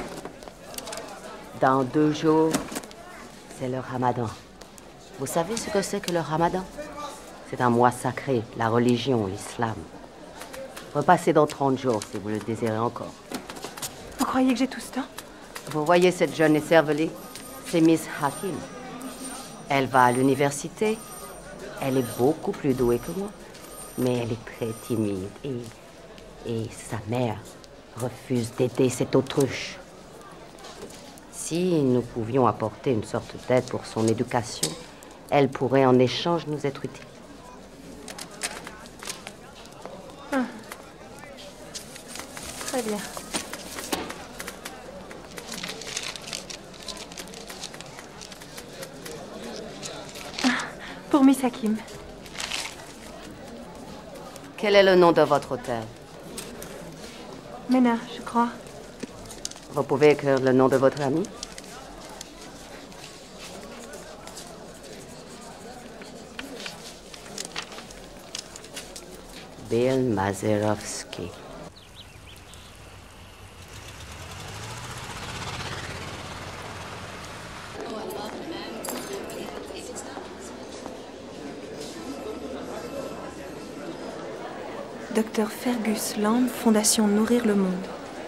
Dans deux jours, c'est le ramadan. Vous savez ce que c'est que le ramadan? C'est un mois sacré, la religion, l'islam. Repassez dans trente jours si vous le désirez encore. Vous croyez que j'ai tout ce temps? Vous voyez cette jeune écervelée? C'est Miss Hakim. Elle va à l'université. Elle est beaucoup plus douée que moi. Mais elle est très timide et... Et sa mère refuse d'aider cette autruche. Si nous pouvions apporter une sorte d'aide pour son éducation, elle pourrait en échange nous être utile. Ah. Très bien. Ah, pour Miss Hakim. Quel est le nom de votre hôtel? Mena, je crois. Vous pouvez écrire le nom de votre ami? Bill Mazerovski. Docteur Fergus Lamb, Fondation Nourrir le Monde.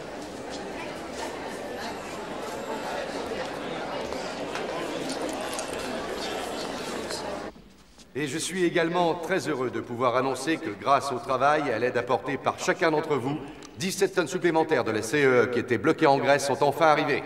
Et je suis également très heureux de pouvoir annoncer que grâce au travail et à l'aide apportée par chacun d'entre vous, dix-sept tonnes supplémentaires de la C E E qui étaient bloquées en Grèce sont enfin arrivées.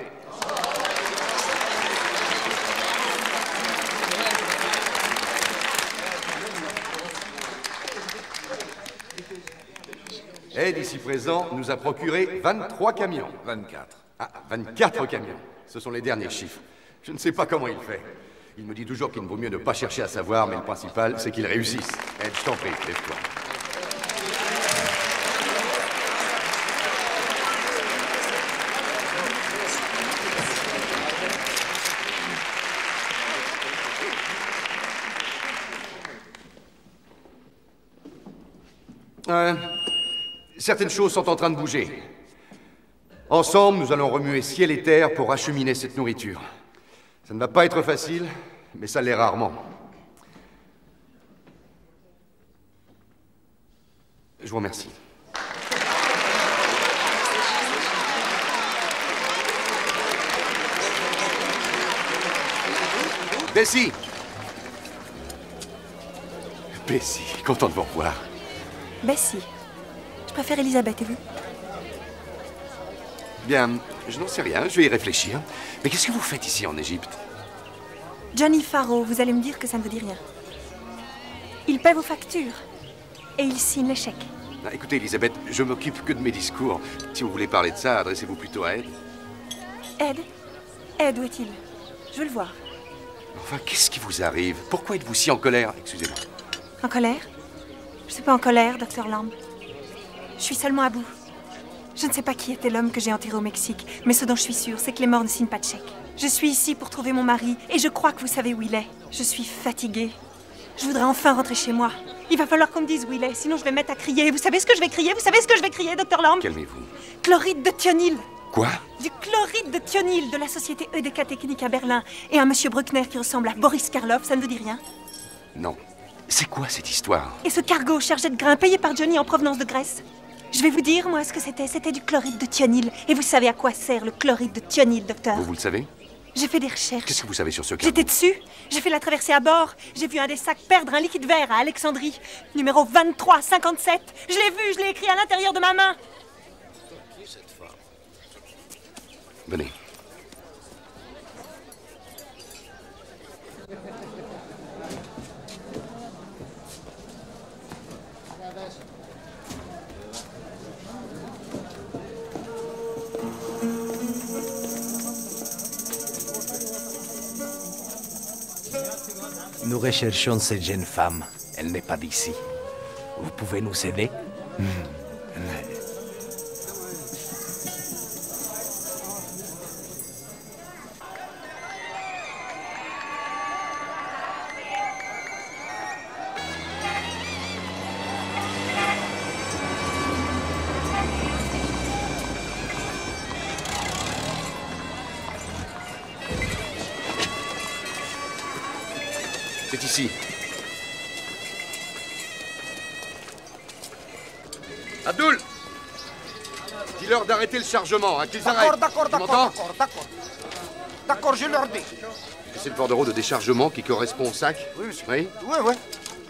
Ed, ici présent, nous a procuré vingt-trois camions. vingt-quatre. Ah, vingt-quatre camions. Ce sont les derniers chiffres. Je ne sais pas comment il fait. Il me dit toujours qu'il ne vaut mieux ne pas chercher à savoir, mais le principal, c'est qu'il réussisse. Ed, je t'en prie, lève-toi. Euh, certaines choses sont en train de bouger. Ensemble, nous allons remuer ciel et terre pour acheminer cette nourriture. Ça ne va pas être facile, mais ça l'est rarement. Je vous remercie. Bessie! Bessie, content de vous revoir. Bessie. Je préfère Elisabeth, et vous? Bien, je n'en sais rien, je vais y réfléchir. Mais qu'est-ce que vous faites ici en Égypte? Johnny Farrow, vous allez me dire que ça ne vous dit rien. Il paie vos factures. Et il signe les chèques. Ah, écoutez, Elisabeth, je m'occupe que de mes discours. Si vous voulez parler de ça, adressez-vous plutôt à Ed. Ed? Ed, où est-il? Je veux le voir. Enfin, qu'est-ce qui vous arrive? Pourquoi êtes-vous si en colère? Excusez-moi. En colère? Je ne suis pas en colère, docteur Lamb. Je suis seulement à bout. Je ne sais pas qui était l'homme que j'ai enterré au Mexique, mais ce dont je suis sûre, c'est que les morts ne signent pas de chèque. Je suis ici pour trouver mon mari, et je crois que vous savez où il est. Je suis fatiguée. Je voudrais enfin rentrer chez moi. Il va falloir qu'on me dise où il est, sinon je vais me mettre à crier. Vous savez ce que je vais crier? Vous savez ce que je vais crier, docteur Lamb? Calmez-vous. Chloride de thionyle. Quoi? Du chloride de thionyle de la société E D K Technique à Berlin. Et un monsieur Bruckner qui ressemble à Boris Karloff, ça ne vous dit rien? Non. C'est quoi cette histoire? Et ce cargo chargé de grains payé par Johnny en provenance de Grèce? Je vais vous dire, moi, ce que c'était. C'était du chloride de thionyle. Et vous savez à quoi sert le chloride de thionyle, docteur? Vous, vous le savez? J'ai fait des recherches. Qu'est-ce que vous savez sur ce cas? J'étais dessus. J'ai fait la traversée à bord. J'ai vu un des sacs perdre un liquide vert à Alexandrie. Numéro vingt-trois cinquante-sept. Je l'ai vu, je l'ai écrit à l'intérieur de ma main. Venez. Nous recherchons cette jeune femme. Elle n'est pas d'ici. Vous pouvez nous aider? C'est ici. Abdul! Dis-leur d'arrêter le chargement, hein, qu'ils arrêtent. D'accord, d'accord, d'accord, d'accord, d'accord. D'accord, je leur dis. C'est le bordereau de déchargement qui correspond au sac? Oui, monsieur. Oui? Oui, oui.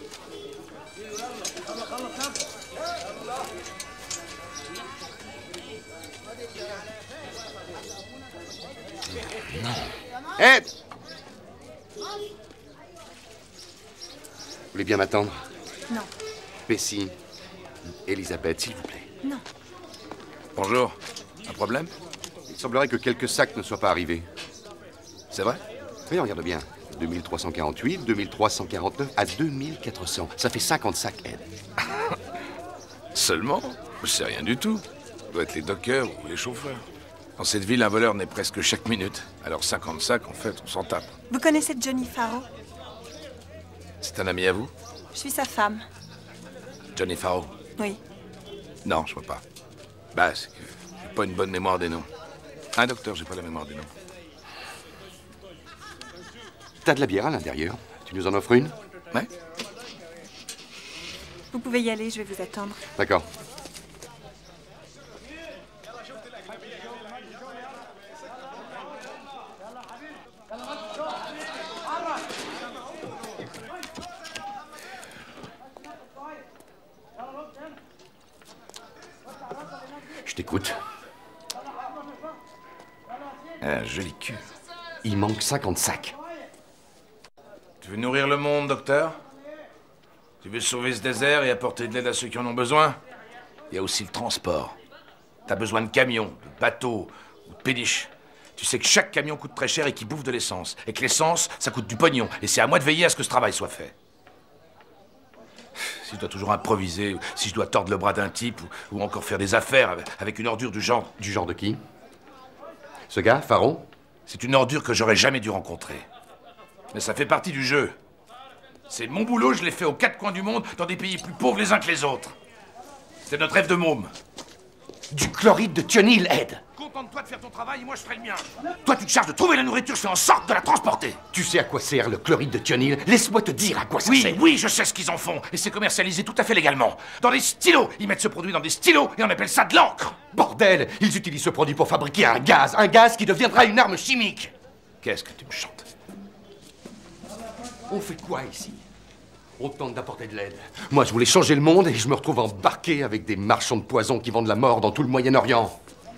Ed! Vous voulez bien m'attendre? Non. Bessie, Elisabeth, s'il vous plaît. Non. Bonjour. Un problème? Il semblerait que quelques sacs ne soient pas arrivés. C'est vrai? Oui, regarde bien. deux mille trois cent quarante-huit, deux mille trois cent quarante-neuf à deux mille quatre cents. Ça fait cinquante sacs, Ed. Seulement? C'est rien du tout. Ça doit être les dockers ou les chauffeurs. Dans cette ville, un voleur naît presque chaque minute. Alors cinquante sacs, en fait, on s'en tape. Vous connaissez Johnny Farrow? C'est un ami à vous? Je suis sa femme. Johnny Farrow. Oui. Non, je vois pas. Bah, c'est que j'ai pas une bonne mémoire des noms. Ah, docteur, j'ai pas la mémoire des noms. T'as de la bière à l'intérieur. Tu nous en offres une? Ouais. Vous pouvez y aller, je vais vous attendre. D'accord. Je t'écoute. Un joli cul. Il manque cinquante sacs. Tu veux nourrir le monde, docteur? Tu veux sauver ce désert et apporter de l'aide à ceux qui en ont besoin? Il y a aussi le transport. T'as besoin de camions, de bateaux ou de péniches. Tu sais que chaque camion coûte très cher et qu'il bouffe de l'essence. Et que l'essence, ça coûte du pognon. Et c'est à moi de veiller à ce que ce travail soit fait. Si je dois toujours improviser, ou si je dois tordre le bras d'un type, ou, ou encore faire des affaires avec une ordure du genre... Du genre de qui? Ce gars, Faro? C'est une ordure que j'aurais jamais dû rencontrer. Mais ça fait partie du jeu. C'est mon boulot, je l'ai fait aux quatre coins du monde, dans des pays plus pauvres les uns que les autres. C'est notre rêve de môme. Du chloride de thionyle, Ed. Contente-toi de faire ton travail et moi je ferai le mien. Toi, tu te charges de trouver la nourriture, je fais en sorte de la transporter. Tu sais à quoi sert le chloride de thionyle? Laisse-moi te dire à quoi ça oui, sert. Oui, oui, je sais ce qu'ils en font. Et c'est commercialisé tout à fait légalement. Dans des stylos. Ils mettent ce produit dans des stylos et on appelle ça de l'encre. Bordel! Ils utilisent ce produit pour fabriquer un gaz. Un gaz qui deviendra une arme chimique. Qu'est-ce que tu me chantes? On fait quoi ici? On tente d'apporter de l'aide. Moi, je voulais changer le monde et je me retrouve embarqué avec des marchands de poison qui vendent la mort dans tout le Moyen-Orient.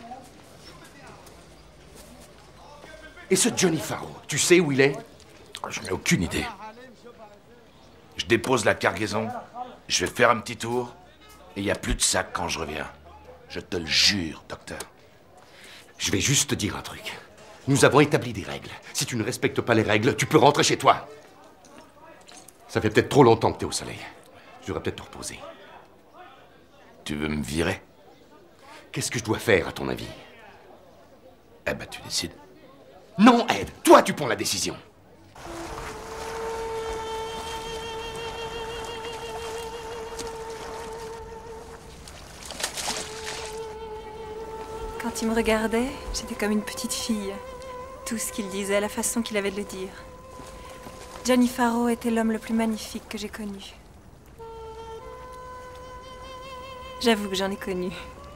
Et ce Johnny Faro, tu sais où il est? J'en ai aucune idée. Je dépose la cargaison, je vais faire un petit tour, et il n'y a plus de sac quand je reviens. Je te le jure, docteur. Je vais juste te dire un truc. Nous avons établi des règles. Si tu ne respectes pas les règles, tu peux rentrer chez toi. Ça fait peut-être trop longtemps que t'es au soleil. Je devrais peut-être te reposer. Tu veux me virer? Qu'est-ce que je dois faire, à ton avis? Eh ben, tu décides. Non, Ed, toi, tu prends la décision. Quand il me regardait, j'étais comme une petite fille. Tout ce qu'il disait, la façon qu'il avait de le dire. Johnny Faro était l'homme le plus magnifique que j'ai connu. J'avoue que j'en ai connu.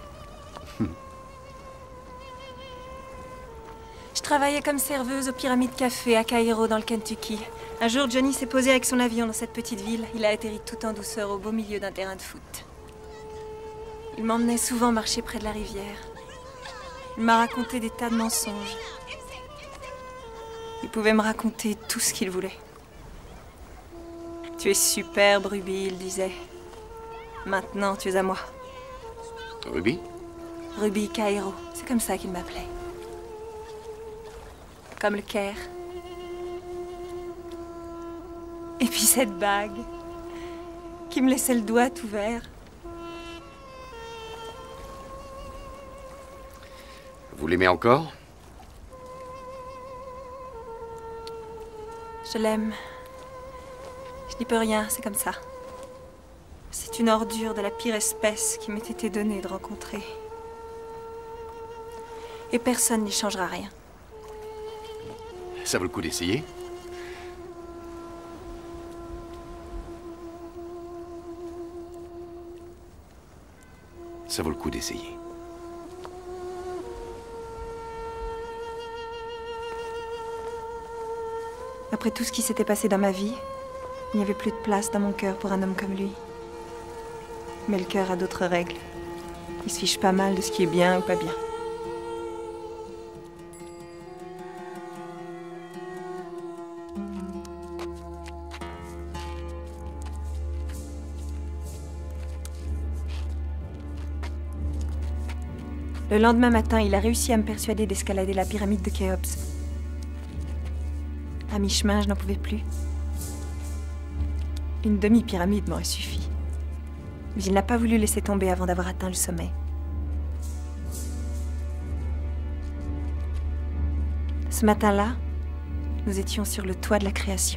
Je travaillais comme serveuse au Pyramide Café à Cairo, dans le Kentucky. Un jour, Johnny s'est posé avec son avion dans cette petite ville. Il a atterri tout en douceur au beau milieu d'un terrain de foot. Il m'emmenait souvent marcher près de la rivière. Il m'a raconté des tas de mensonges. Il pouvait me raconter tout ce qu'il voulait. Tu es superbe, Ruby, il disait. Maintenant, tu es à moi. Ruby? Ruby Cairo, c'est comme ça qu'il m'appelait. Comme le Caire. Et puis cette bague, qui me laissait le doigt tout vert. Vous l'aimez encore? Je l'aime. Je n'y peux rien, c'est comme ça. C'est une ordure de la pire espèce qui m'ait été donnée de rencontrer. Et personne n'y changera rien. Ça vaut le coup d'essayer. Ça vaut le coup d'essayer. Après tout ce qui s'était passé dans ma vie, il n'y avait plus de place dans mon cœur pour un homme comme lui. Mais le cœur a d'autres règles. Il se fiche pas mal de ce qui est bien ou pas bien. Le lendemain matin, il a réussi à me persuader d'escalader la pyramide de Khéops. À mi-chemin, je n'en pouvais plus. Une demi-pyramide m'aurait suffi. Mais il n'a pas voulu laisser tomber avant d'avoir atteint le sommet. Ce matin-là, nous étions sur le toit de la création.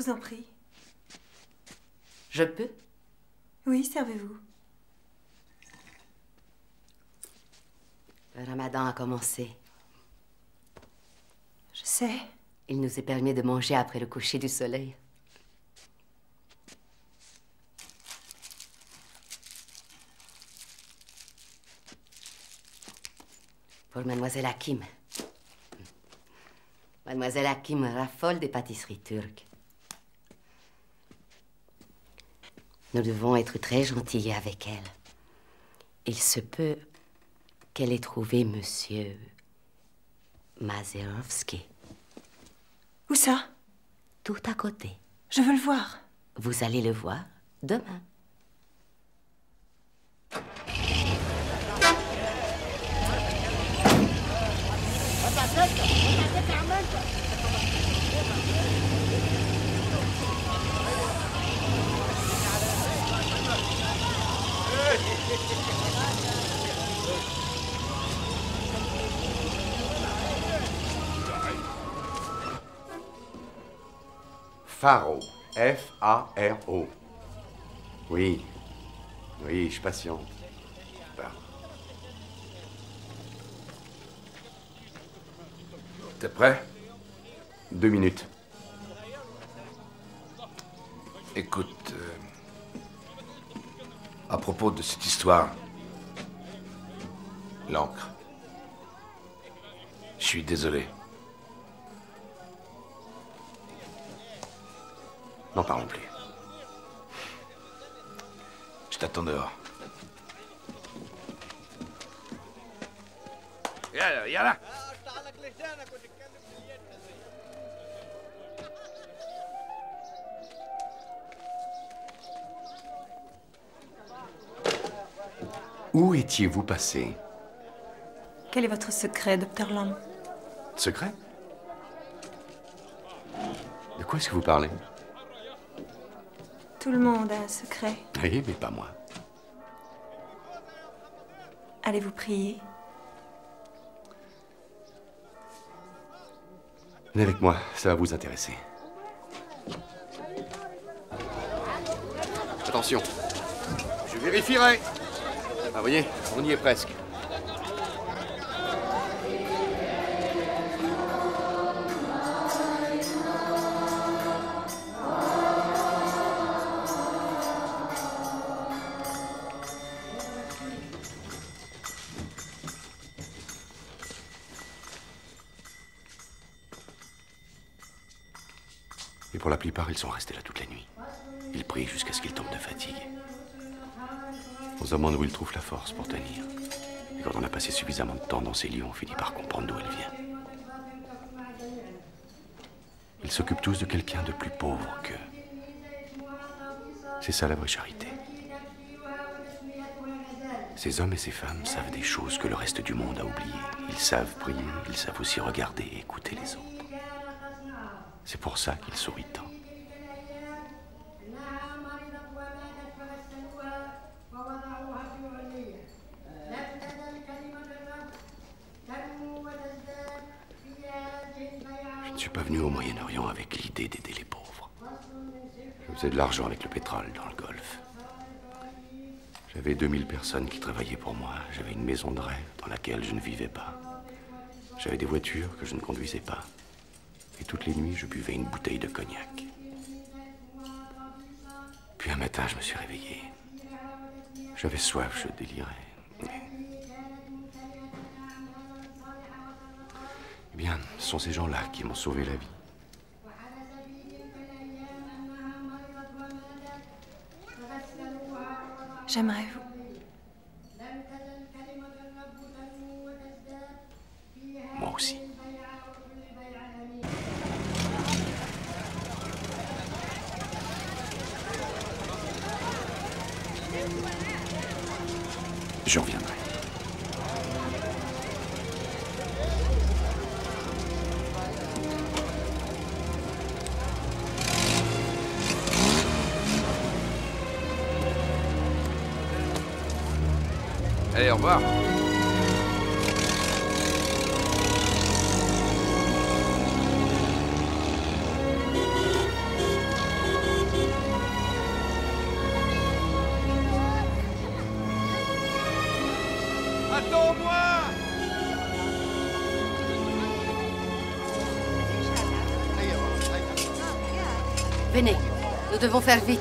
vous en prie. Je peux? Oui, servez-vous. Le ramadan a commencé. Je sais. Il nous est permis de manger après le coucher du soleil. Pour Mademoiselle Hakim. Mademoiselle Hakim raffole des pâtisseries turques. Nous devons être très gentils avec elle. Il se peut qu'elle ait trouvé Monsieur Mazerovski. Où ça? Tout à côté. Je veux le voir. Vous allez le voir demain. Faro. F A R O. Oui. Oui, je patiente. Bah. T'es prêt? Deux minutes. Écoute, euh, à propos de cette histoire, l'encre, je suis désolé. N'en parlons plus. Je t'attends dehors. Yalla, yalla. Où étiez-vous passé? Quel est votre secret, docteur Lamb? Secret? De quoi est-ce que vous parlez? Tout le monde a un secret. Oui, mais pas moi. Allez-vous prier? Venez avec moi, ça va vous intéresser. Attention, je vérifierai. Ah, voyez, on y est presque. Et pour la plupart, ils sont restés là toute la nuit. Ils prient jusqu'à ce qu'ils tombent de fatigue. On se demande où ils trouvent la force pour tenir. Et quand on a passé suffisamment de temps dans ces lieux, on finit par comprendre d'où elle vient. Ils s'occupent tous de quelqu'un de plus pauvre qu'eux. C'est ça la vraie charité. Ces hommes et ces femmes savent des choses que le reste du monde a oubliées. Ils savent prier, ils savent aussi regarder et écouter les autres. C'est pour ça qu'ils sourient tant. Je ne suis pas venu au Moyen-Orient avec l'idée d'aider les pauvres. Je faisais de l'argent avec le pétrole dans le Golfe. J'avais deux mille personnes qui travaillaient pour moi. J'avais une maison de rêve dans laquelle je ne vivais pas. J'avais des voitures que je ne conduisais pas. Et toutes les nuits, je buvais une bouteille de cognac. Puis un matin, je me suis réveillé. J'avais soif, je délirais. Eh bien, ce sont ces gens-là qui m'ont sauvé la vie. J'aimerais vous. Moi aussi. Je reviendrai. Allez, au revoir. Attends-moi! Venez, nous devons faire vite.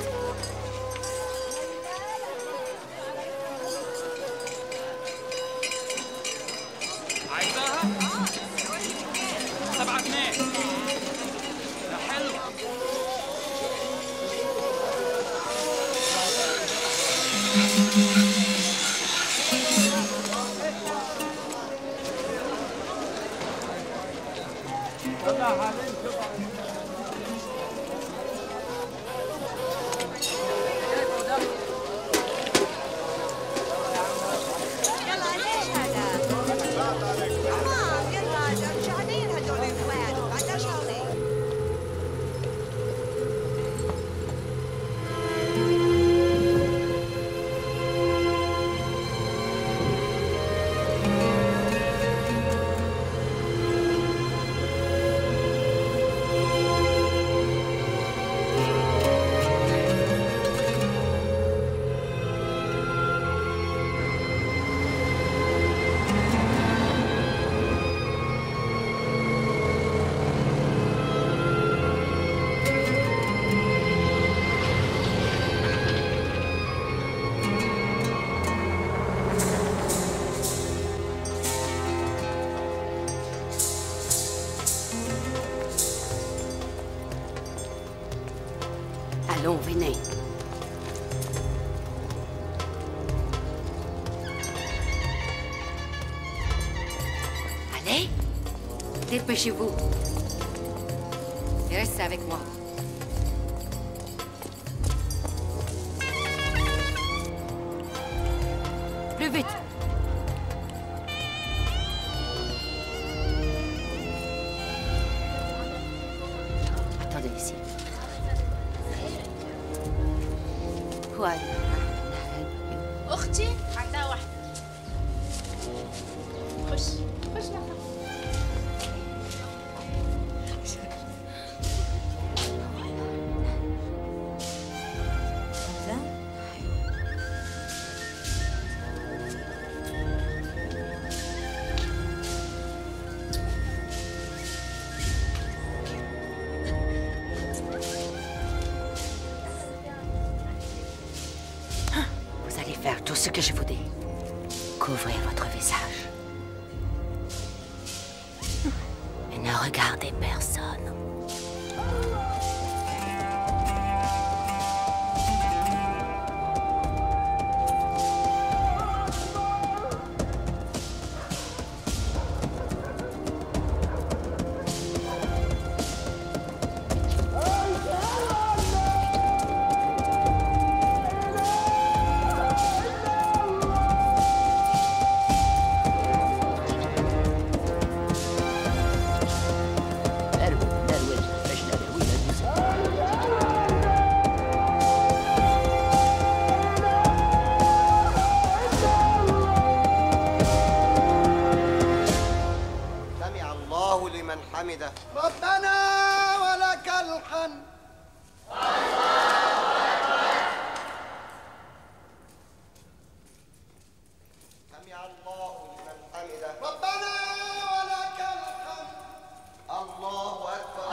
Allons, venez. Allez, dépêchez-vous. Et restez avec moi. Plus vite. Attendez ici. اختي عندها واحده خش خش يا Faire tout ce que je vous dis. Couvrez votre visage. Et ne regardez personne. حمده ربنا ولك الحمد سمع الله لمن حمده ربنا ولك الحمد الله أكبر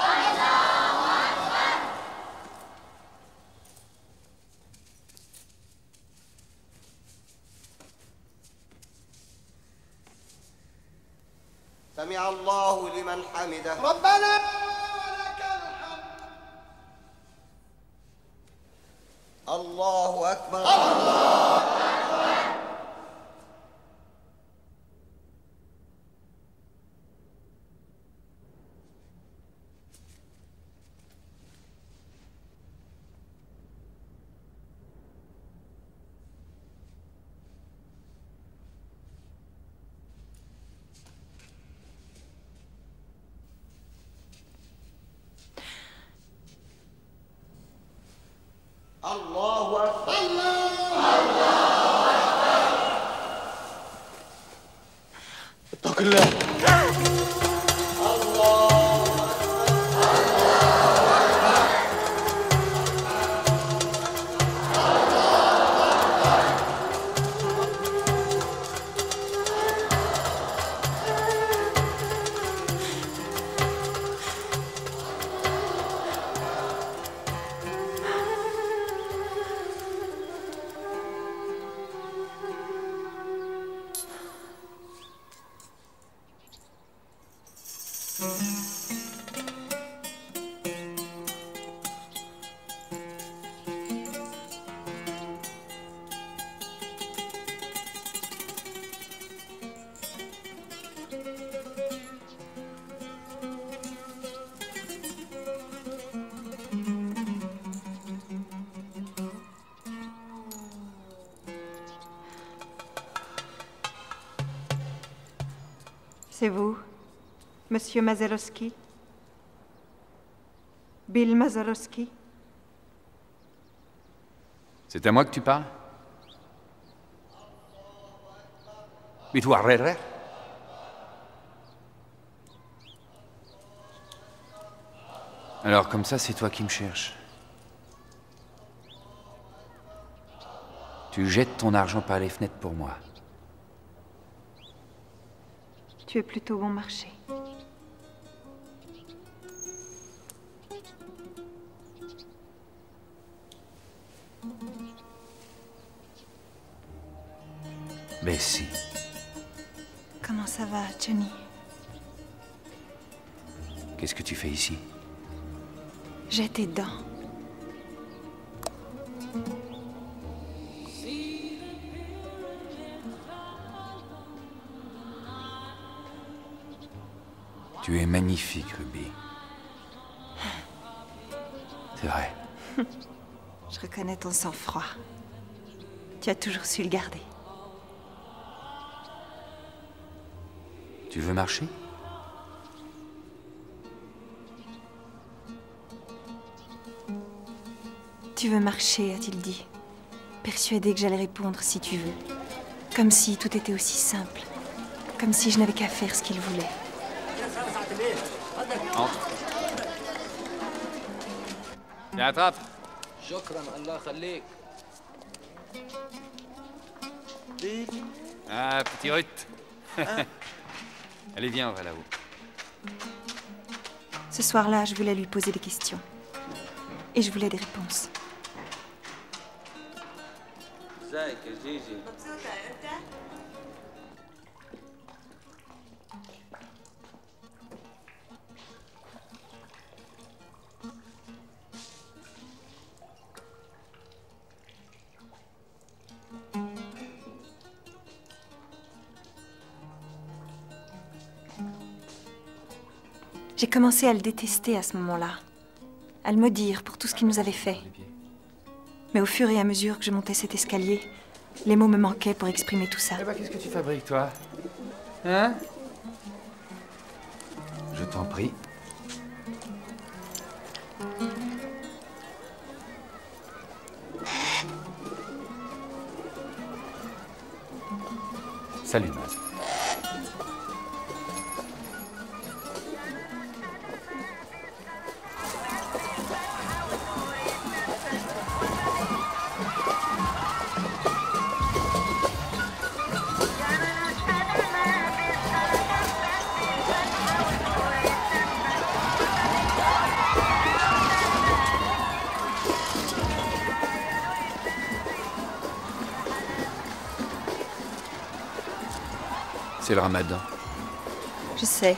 سمع الله لمن حمده ربنا ولك الحمد الله أكبر الله أكبر الله أكبر الله اتق الله C'est vous, Monsieur Mazalowski? Bill Mazalowski? C'est à moi que tu parles? Vito Herrera? Alors, comme ça, c'est toi qui me cherches. Tu jettes ton argent par les fenêtres pour moi. Tu es plutôt bon marché. Bessie. Comment ça va, Johnny? Qu'est-ce que tu fais ici? J'ai tes dents. Tu es magnifique, Ruby. C'est vrai. Je reconnais ton sang-froid. Tu as toujours su le garder. Tu veux marcher? Tu veux marcher, a-t-il dit. Persuadé que j'allais répondre si tu veux. Comme si tout était aussi simple. Comme si je n'avais qu'à faire ce qu'il voulait. Entre. Viens, attrape. Ah, petit Ruth. Allez, viens, on va là-haut. Ce soir-là, je voulais lui poser des questions. Et je voulais des réponses. J'ai commencé à le détester à ce moment-là, à le maudire pour tout ce qu'il nous avait fait. Mais au fur et à mesure que je montais cet escalier, les mots me manquaient pour exprimer tout ça. Eh ben, qu'est-ce que tu fabriques, toi? Hein? Je t'en prie. Salut, Maz. C'est le ramadan. Je sais.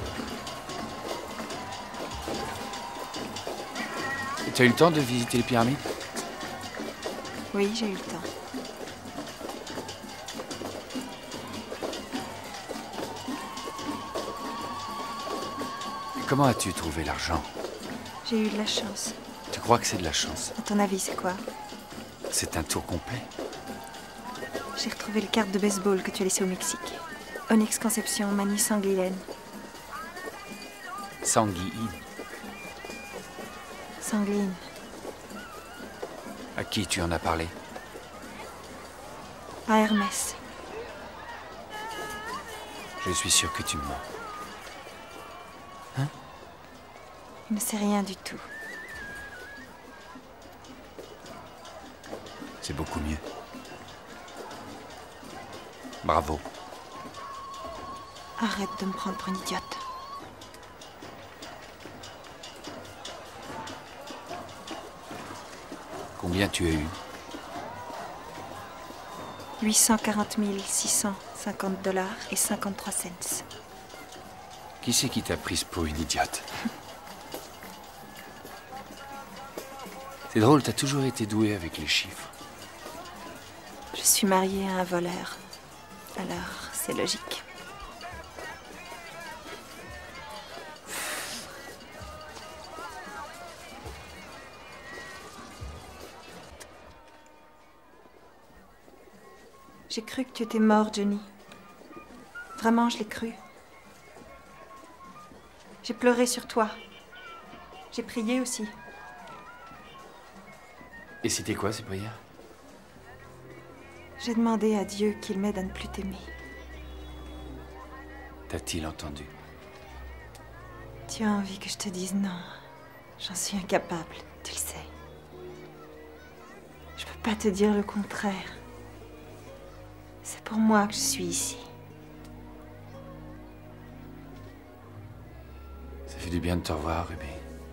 Et tu as eu le temps de visiter les pyramides? Oui, j'ai eu le temps. Et comment as-tu trouvé l'argent? J'ai eu de la chance. Tu crois que c'est de la chance? À ton avis, c'est quoi? C'est un tour complet. J'ai retrouvé les cartes de baseball que tu as laissées au Mexique. Onyx Conception, Manny Sanguilène. Sanguine. Sanguine. À qui tu en as parlé? À Hermès. Je suis sûr que tu me mens. Hein? Il ne sait rien du tout. C'est beaucoup mieux. Bravo. Arrête de me prendre pour une idiote. Combien tu as eu? huit cent quarante mille six cent cinquante dollars et cinquante-trois cents. Qui c'est qui t'a prise pour une idiote? C'est drôle, t'as toujours été douée avec les chiffres. Je suis mariée à un voleur. Alors, c'est logique. J'ai cru que tu étais mort, Johnny. Vraiment, je l'ai cru. J'ai pleuré sur toi. J'ai prié aussi. Et c'était quoi ces prières? J'ai demandé à Dieu qu'il m'aide à ne plus t'aimer. T'a-t-il entendu? Tu as envie que je te dise non. J'en suis incapable, tu le sais. Je peux pas te dire le contraire. C'est pour moi que je suis ici. Ça fait du bien de te revoir, Ruby.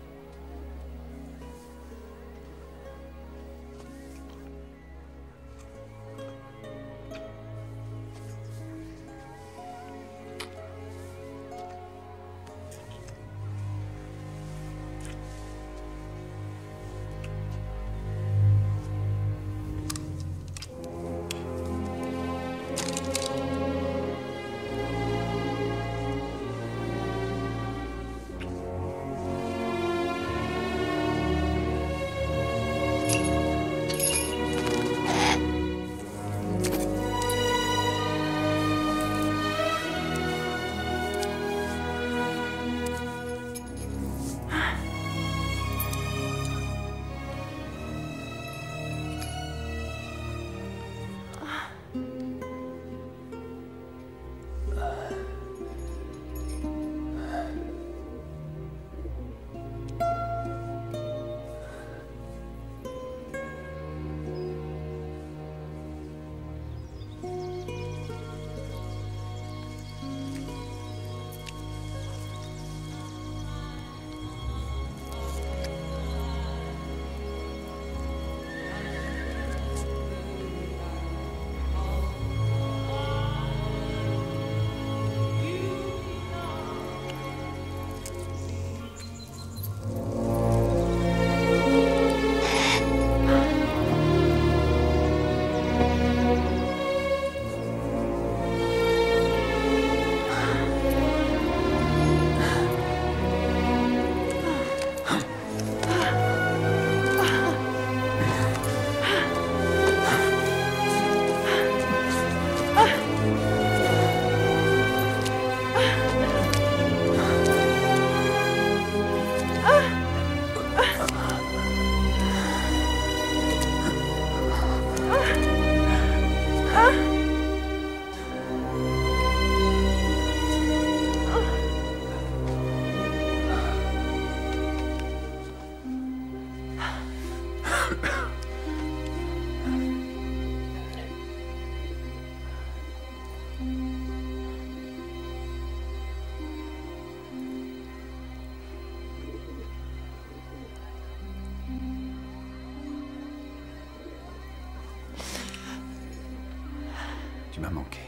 Tu m'as manqué.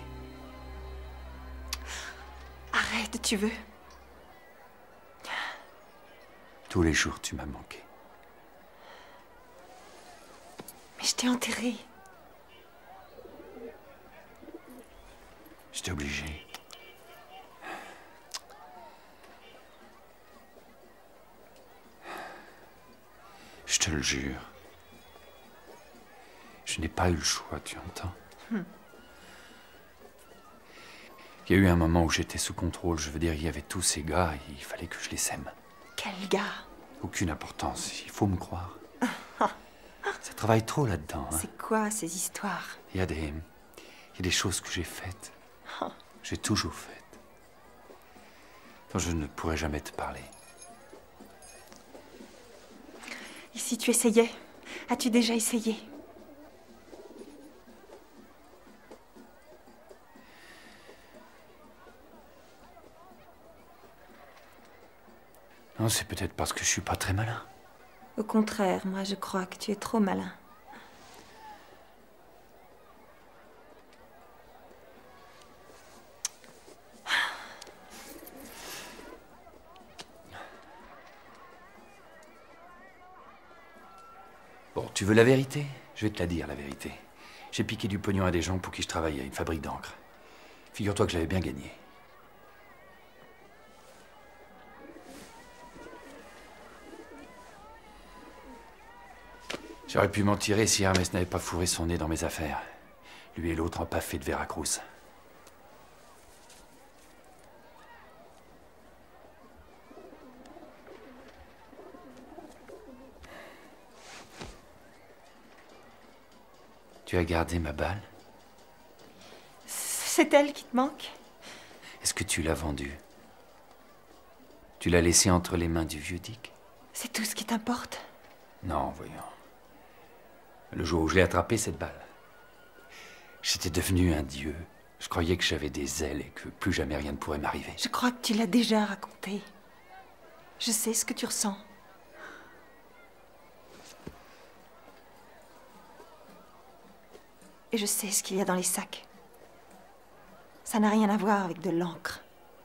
Arrête, tu veux. Tous les jours, tu m'as manqué. Mais je t'ai enterré. J'étais obligé. Je te le jure. Je n'ai pas eu le choix, tu entends? Hmm. Il y a eu un moment où j'étais sous contrôle. Je veux dire, il y avait tous ces gars et il fallait que je les sème. Quel gars? Aucune importance, il faut me croire. Ça travaille trop là-dedans. Hein. C'est quoi ces histoires? Il y a des... Il y a des choses que j'ai faites. J'ai toujours faites. Dont je ne pourrais jamais te parler. Et si tu essayais? As-tu déjà essayé? Non, c'est peut-être parce que je suis pas très malin. Au contraire, moi je crois que tu es trop malin. Tu veux la vérité? Je vais te la dire, la vérité. J'ai piqué du pognon à des gens pour qui je travaillais, à une fabrique d'encre. Figure-toi que j'avais bien gagné. J'aurais pu m'en tirer si Hermès n'avait pas fourré son nez dans mes affaires. Lui et l'autre empaffés de Veracruz. Tu as gardé ma balle? C'est elle qui te manque? Est-ce que tu l'as vendue? Tu l'as laissée entre les mains du vieux Dick? C'est tout ce qui t'importe? Non, voyons. Le jour où je l'ai attrapée, cette balle, j'étais devenu un dieu. Je croyais que j'avais des ailes et que plus jamais rien ne pourrait m'arriver. Je crois que tu l'as déjà raconté. Je sais ce que tu ressens. Et je sais ce qu'il y a dans les sacs. Ça n'a rien à voir avec de l'encre.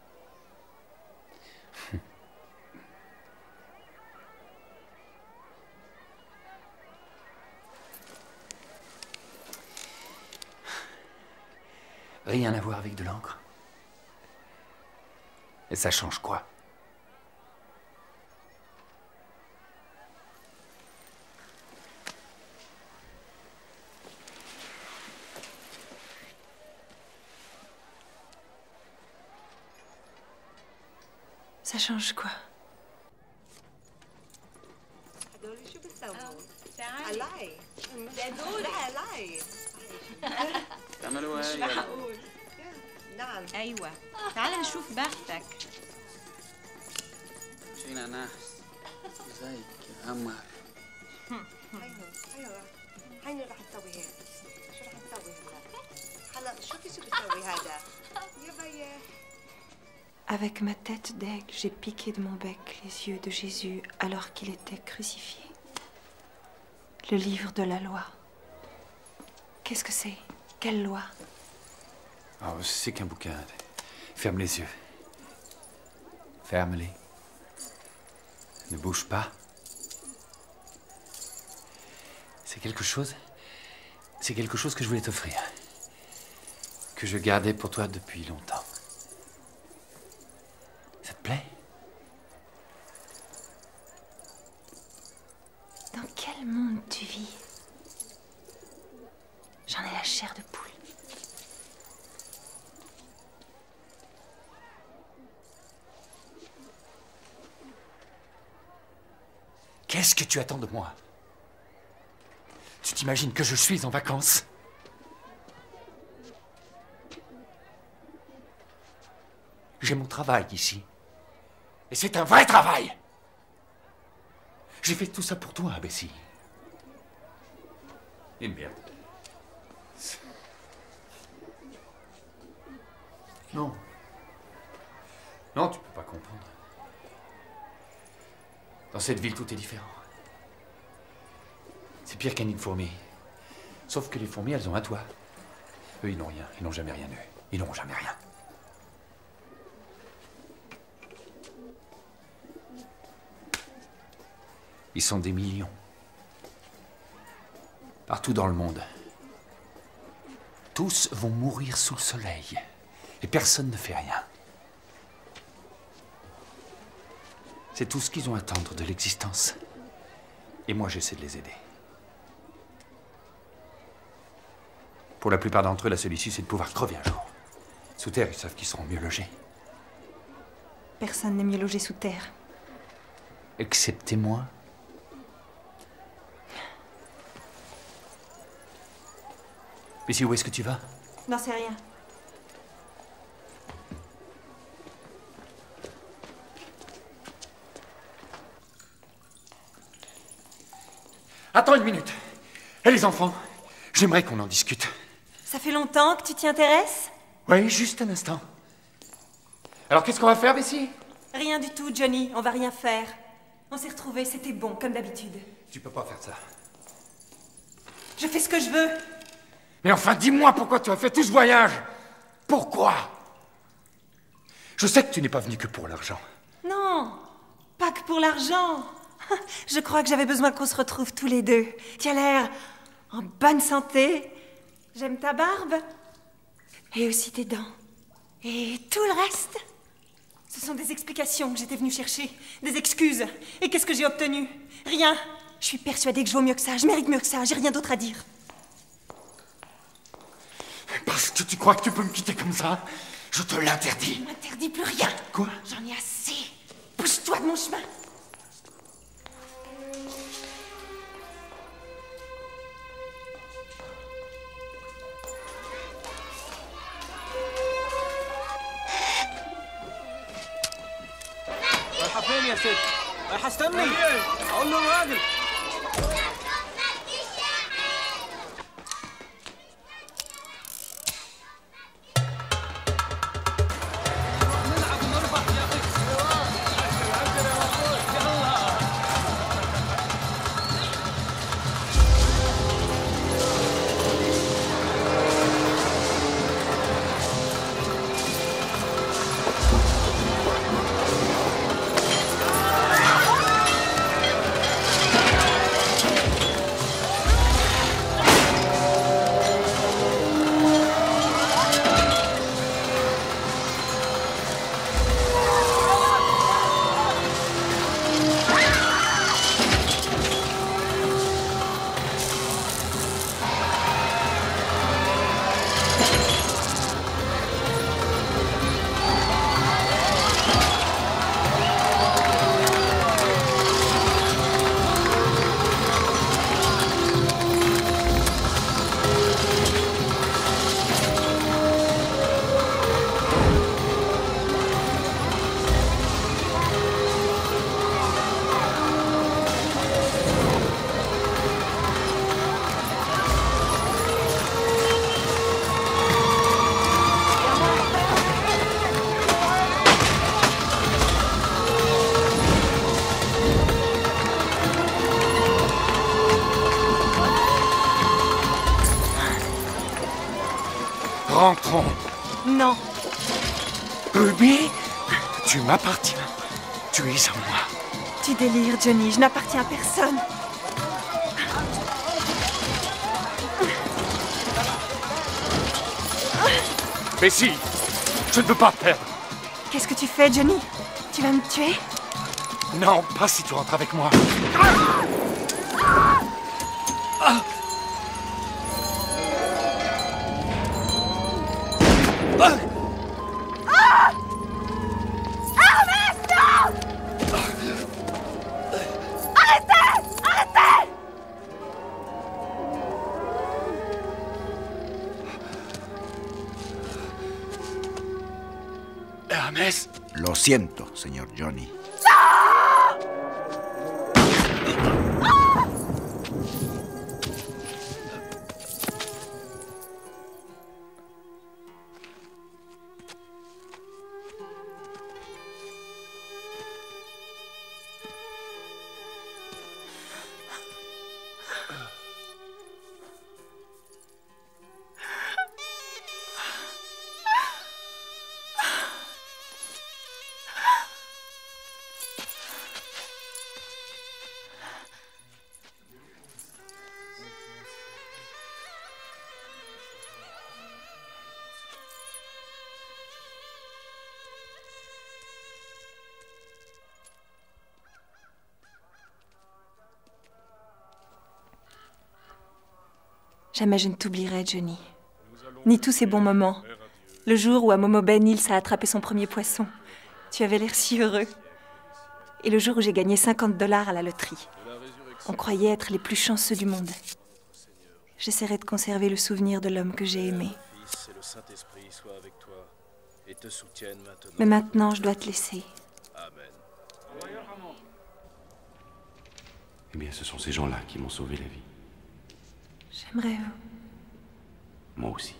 Rien à voir avec de l'encre. Et ça change quoi? Ça change quoi? تعملوا ايه يلا نعم ايوه تعال نشوف بختك شينا ناس زيك يا قمر ايوه ايوه هيني رح تسوي هيك شو رح تسوي هلا هلا شوفي شو بتسوي هذا يا بيي. Avec ma tête d'aigle, j'ai piqué de mon bec les yeux de Jésus alors qu'il était crucifié. Le livre de la loi. Qu'est-ce que c'est? Quelle loi? Oh, c'est qu'un bouquin. Ferme les yeux. Ferme-les. Ne bouge pas. C'est quelque chose... C'est quelque chose que je voulais t'offrir. Que je gardais pour toi depuis longtemps. Ça te plaît? Dans quel monde tu vis? J'en ai la chair de poule. Qu'est-ce que tu attends de moi? Tu t'imagines que je suis en vacances? J'ai mon travail ici. Et c'est un vrai travail! J'ai fait tout ça pour toi, Bessie. Et merde. Non. Non, tu peux pas comprendre. Dans cette ville, tout est différent. C'est pire qu'un nid de fourmis. Sauf que les fourmis, elles ont un toit. Eux, ils n'ont rien. Ils n'ont jamais rien eu. Ils n'auront jamais rien. Ils sont des millions. Partout dans le monde. Tous vont mourir sous le soleil. Et personne ne fait rien. C'est tout ce qu'ils ont à attendre de l'existence. Et moi, j'essaie de les aider. Pour la plupart d'entre eux, la seule issue, c'est de pouvoir crever un jour. Sous terre, ils savent qu'ils seront mieux logés. Personne n'est mieux logé sous terre. Excepté moi. Bessie, où est-ce que tu vas? N'en sais rien. Attends une minute. Et les enfants? J'aimerais qu'on en discute. Ça fait longtemps que tu t'y intéresses? Oui, juste un instant. Alors, qu'est-ce qu'on va faire, Bessie? Rien du tout, Johnny. On va rien faire. On s'est retrouvés, c'était bon, comme d'habitude. Tu peux pas faire ça. Je fais ce que je veux. Mais enfin, dis-moi pourquoi tu as fait tout ce voyage? Pourquoi? Je sais que tu n'es pas venu que pour l'argent. Non, pas que pour l'argent. Je crois que j'avais besoin qu'on se retrouve tous les deux. Tu as l'air en bonne santé. J'aime ta barbe. Et aussi tes dents. Et tout le reste. Ce sont des explications que j'étais venue chercher. Des excuses. Et qu'est-ce que j'ai obtenu? Rien. Je suis persuadée que je vaux mieux que ça. Je mérite mieux que ça. J'ai rien d'autre à dire. Parce que tu crois que tu peux me quitter comme ça, je te l'interdis. Je ne m'interdis plus rien. Quoi? J'en ai assez. Pousse-toi de mon chemin. رايحة فين يا ست؟ رايحة استني اقول له الراجل Rentrons. Non. Ruby, tu m'appartiens. Tu es à moi. Tu délires, Johnny. Je n'appartiens à personne. Mais si, je ne peux pas perdre. Qu'est-ce que tu fais, Johnny? Tu vas me tuer? Non, pas si tu rentres avec moi. Hermès. Lo siento, señor Johnny. Jamais je ne t'oublierai, Johnny. Ni tous ces bons moments. Le jour où à Momo Bay, Nils a attrapé son premier poisson. Tu avais l'air si heureux. Et le jour où j'ai gagné cinquante dollars à la loterie. On croyait être les plus chanceux du monde. J'essaierai de conserver le souvenir de l'homme que j'ai aimé. Mais maintenant, je dois te laisser. Eh bien, ce sont ces gens-là qui m'ont sauvé la vie. J'aimerais... Moi aussi.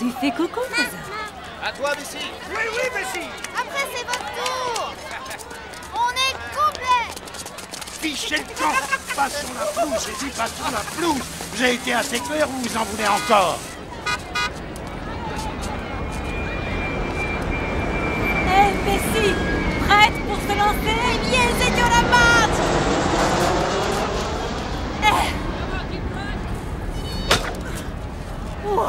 Tu fais coucou, cousin. À toi, Bessie. Oui, oui, Bessie. Après, c'est votre tour. On est complet. Fichez le camp. Passons la pelouse, j'ai dit passons la pelouse. J'ai été assez clair ou vous en voulez encore? Hé, hey, Bessie, prête pour se lancer? Bien, señor Amat. Wow.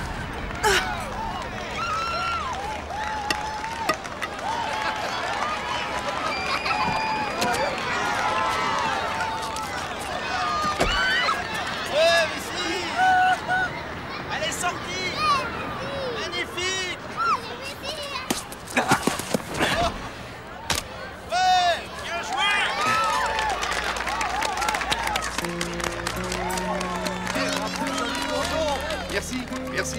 Merci, merci.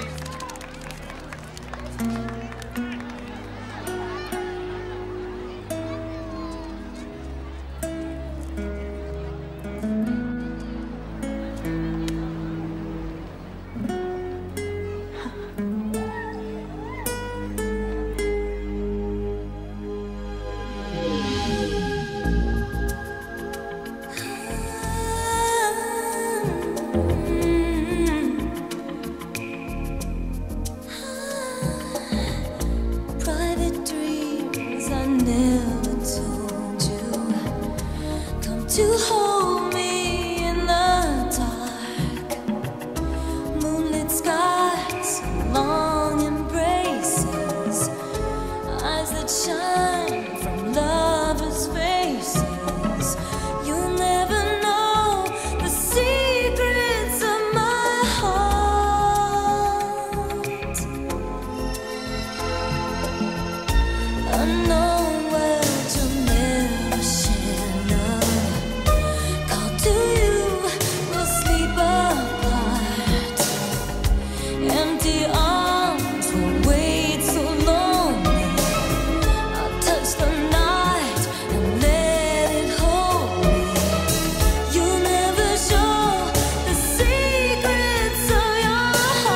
To hold me in the dark, moonlit skies, long embraces, eyes that shine from lovers' faces. You'll never know the secrets of my heart. Unknown words you'll never share. Empty arms will wait so lonely. I'll touch the night and let it hold me. You'll never show the secrets of your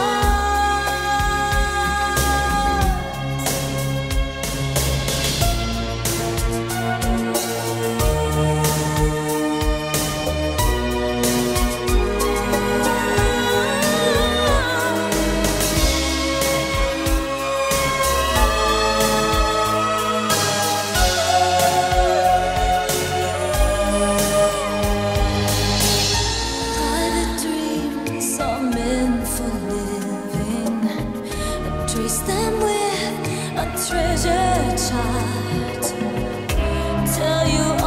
trace them with a treasure chart. Tell you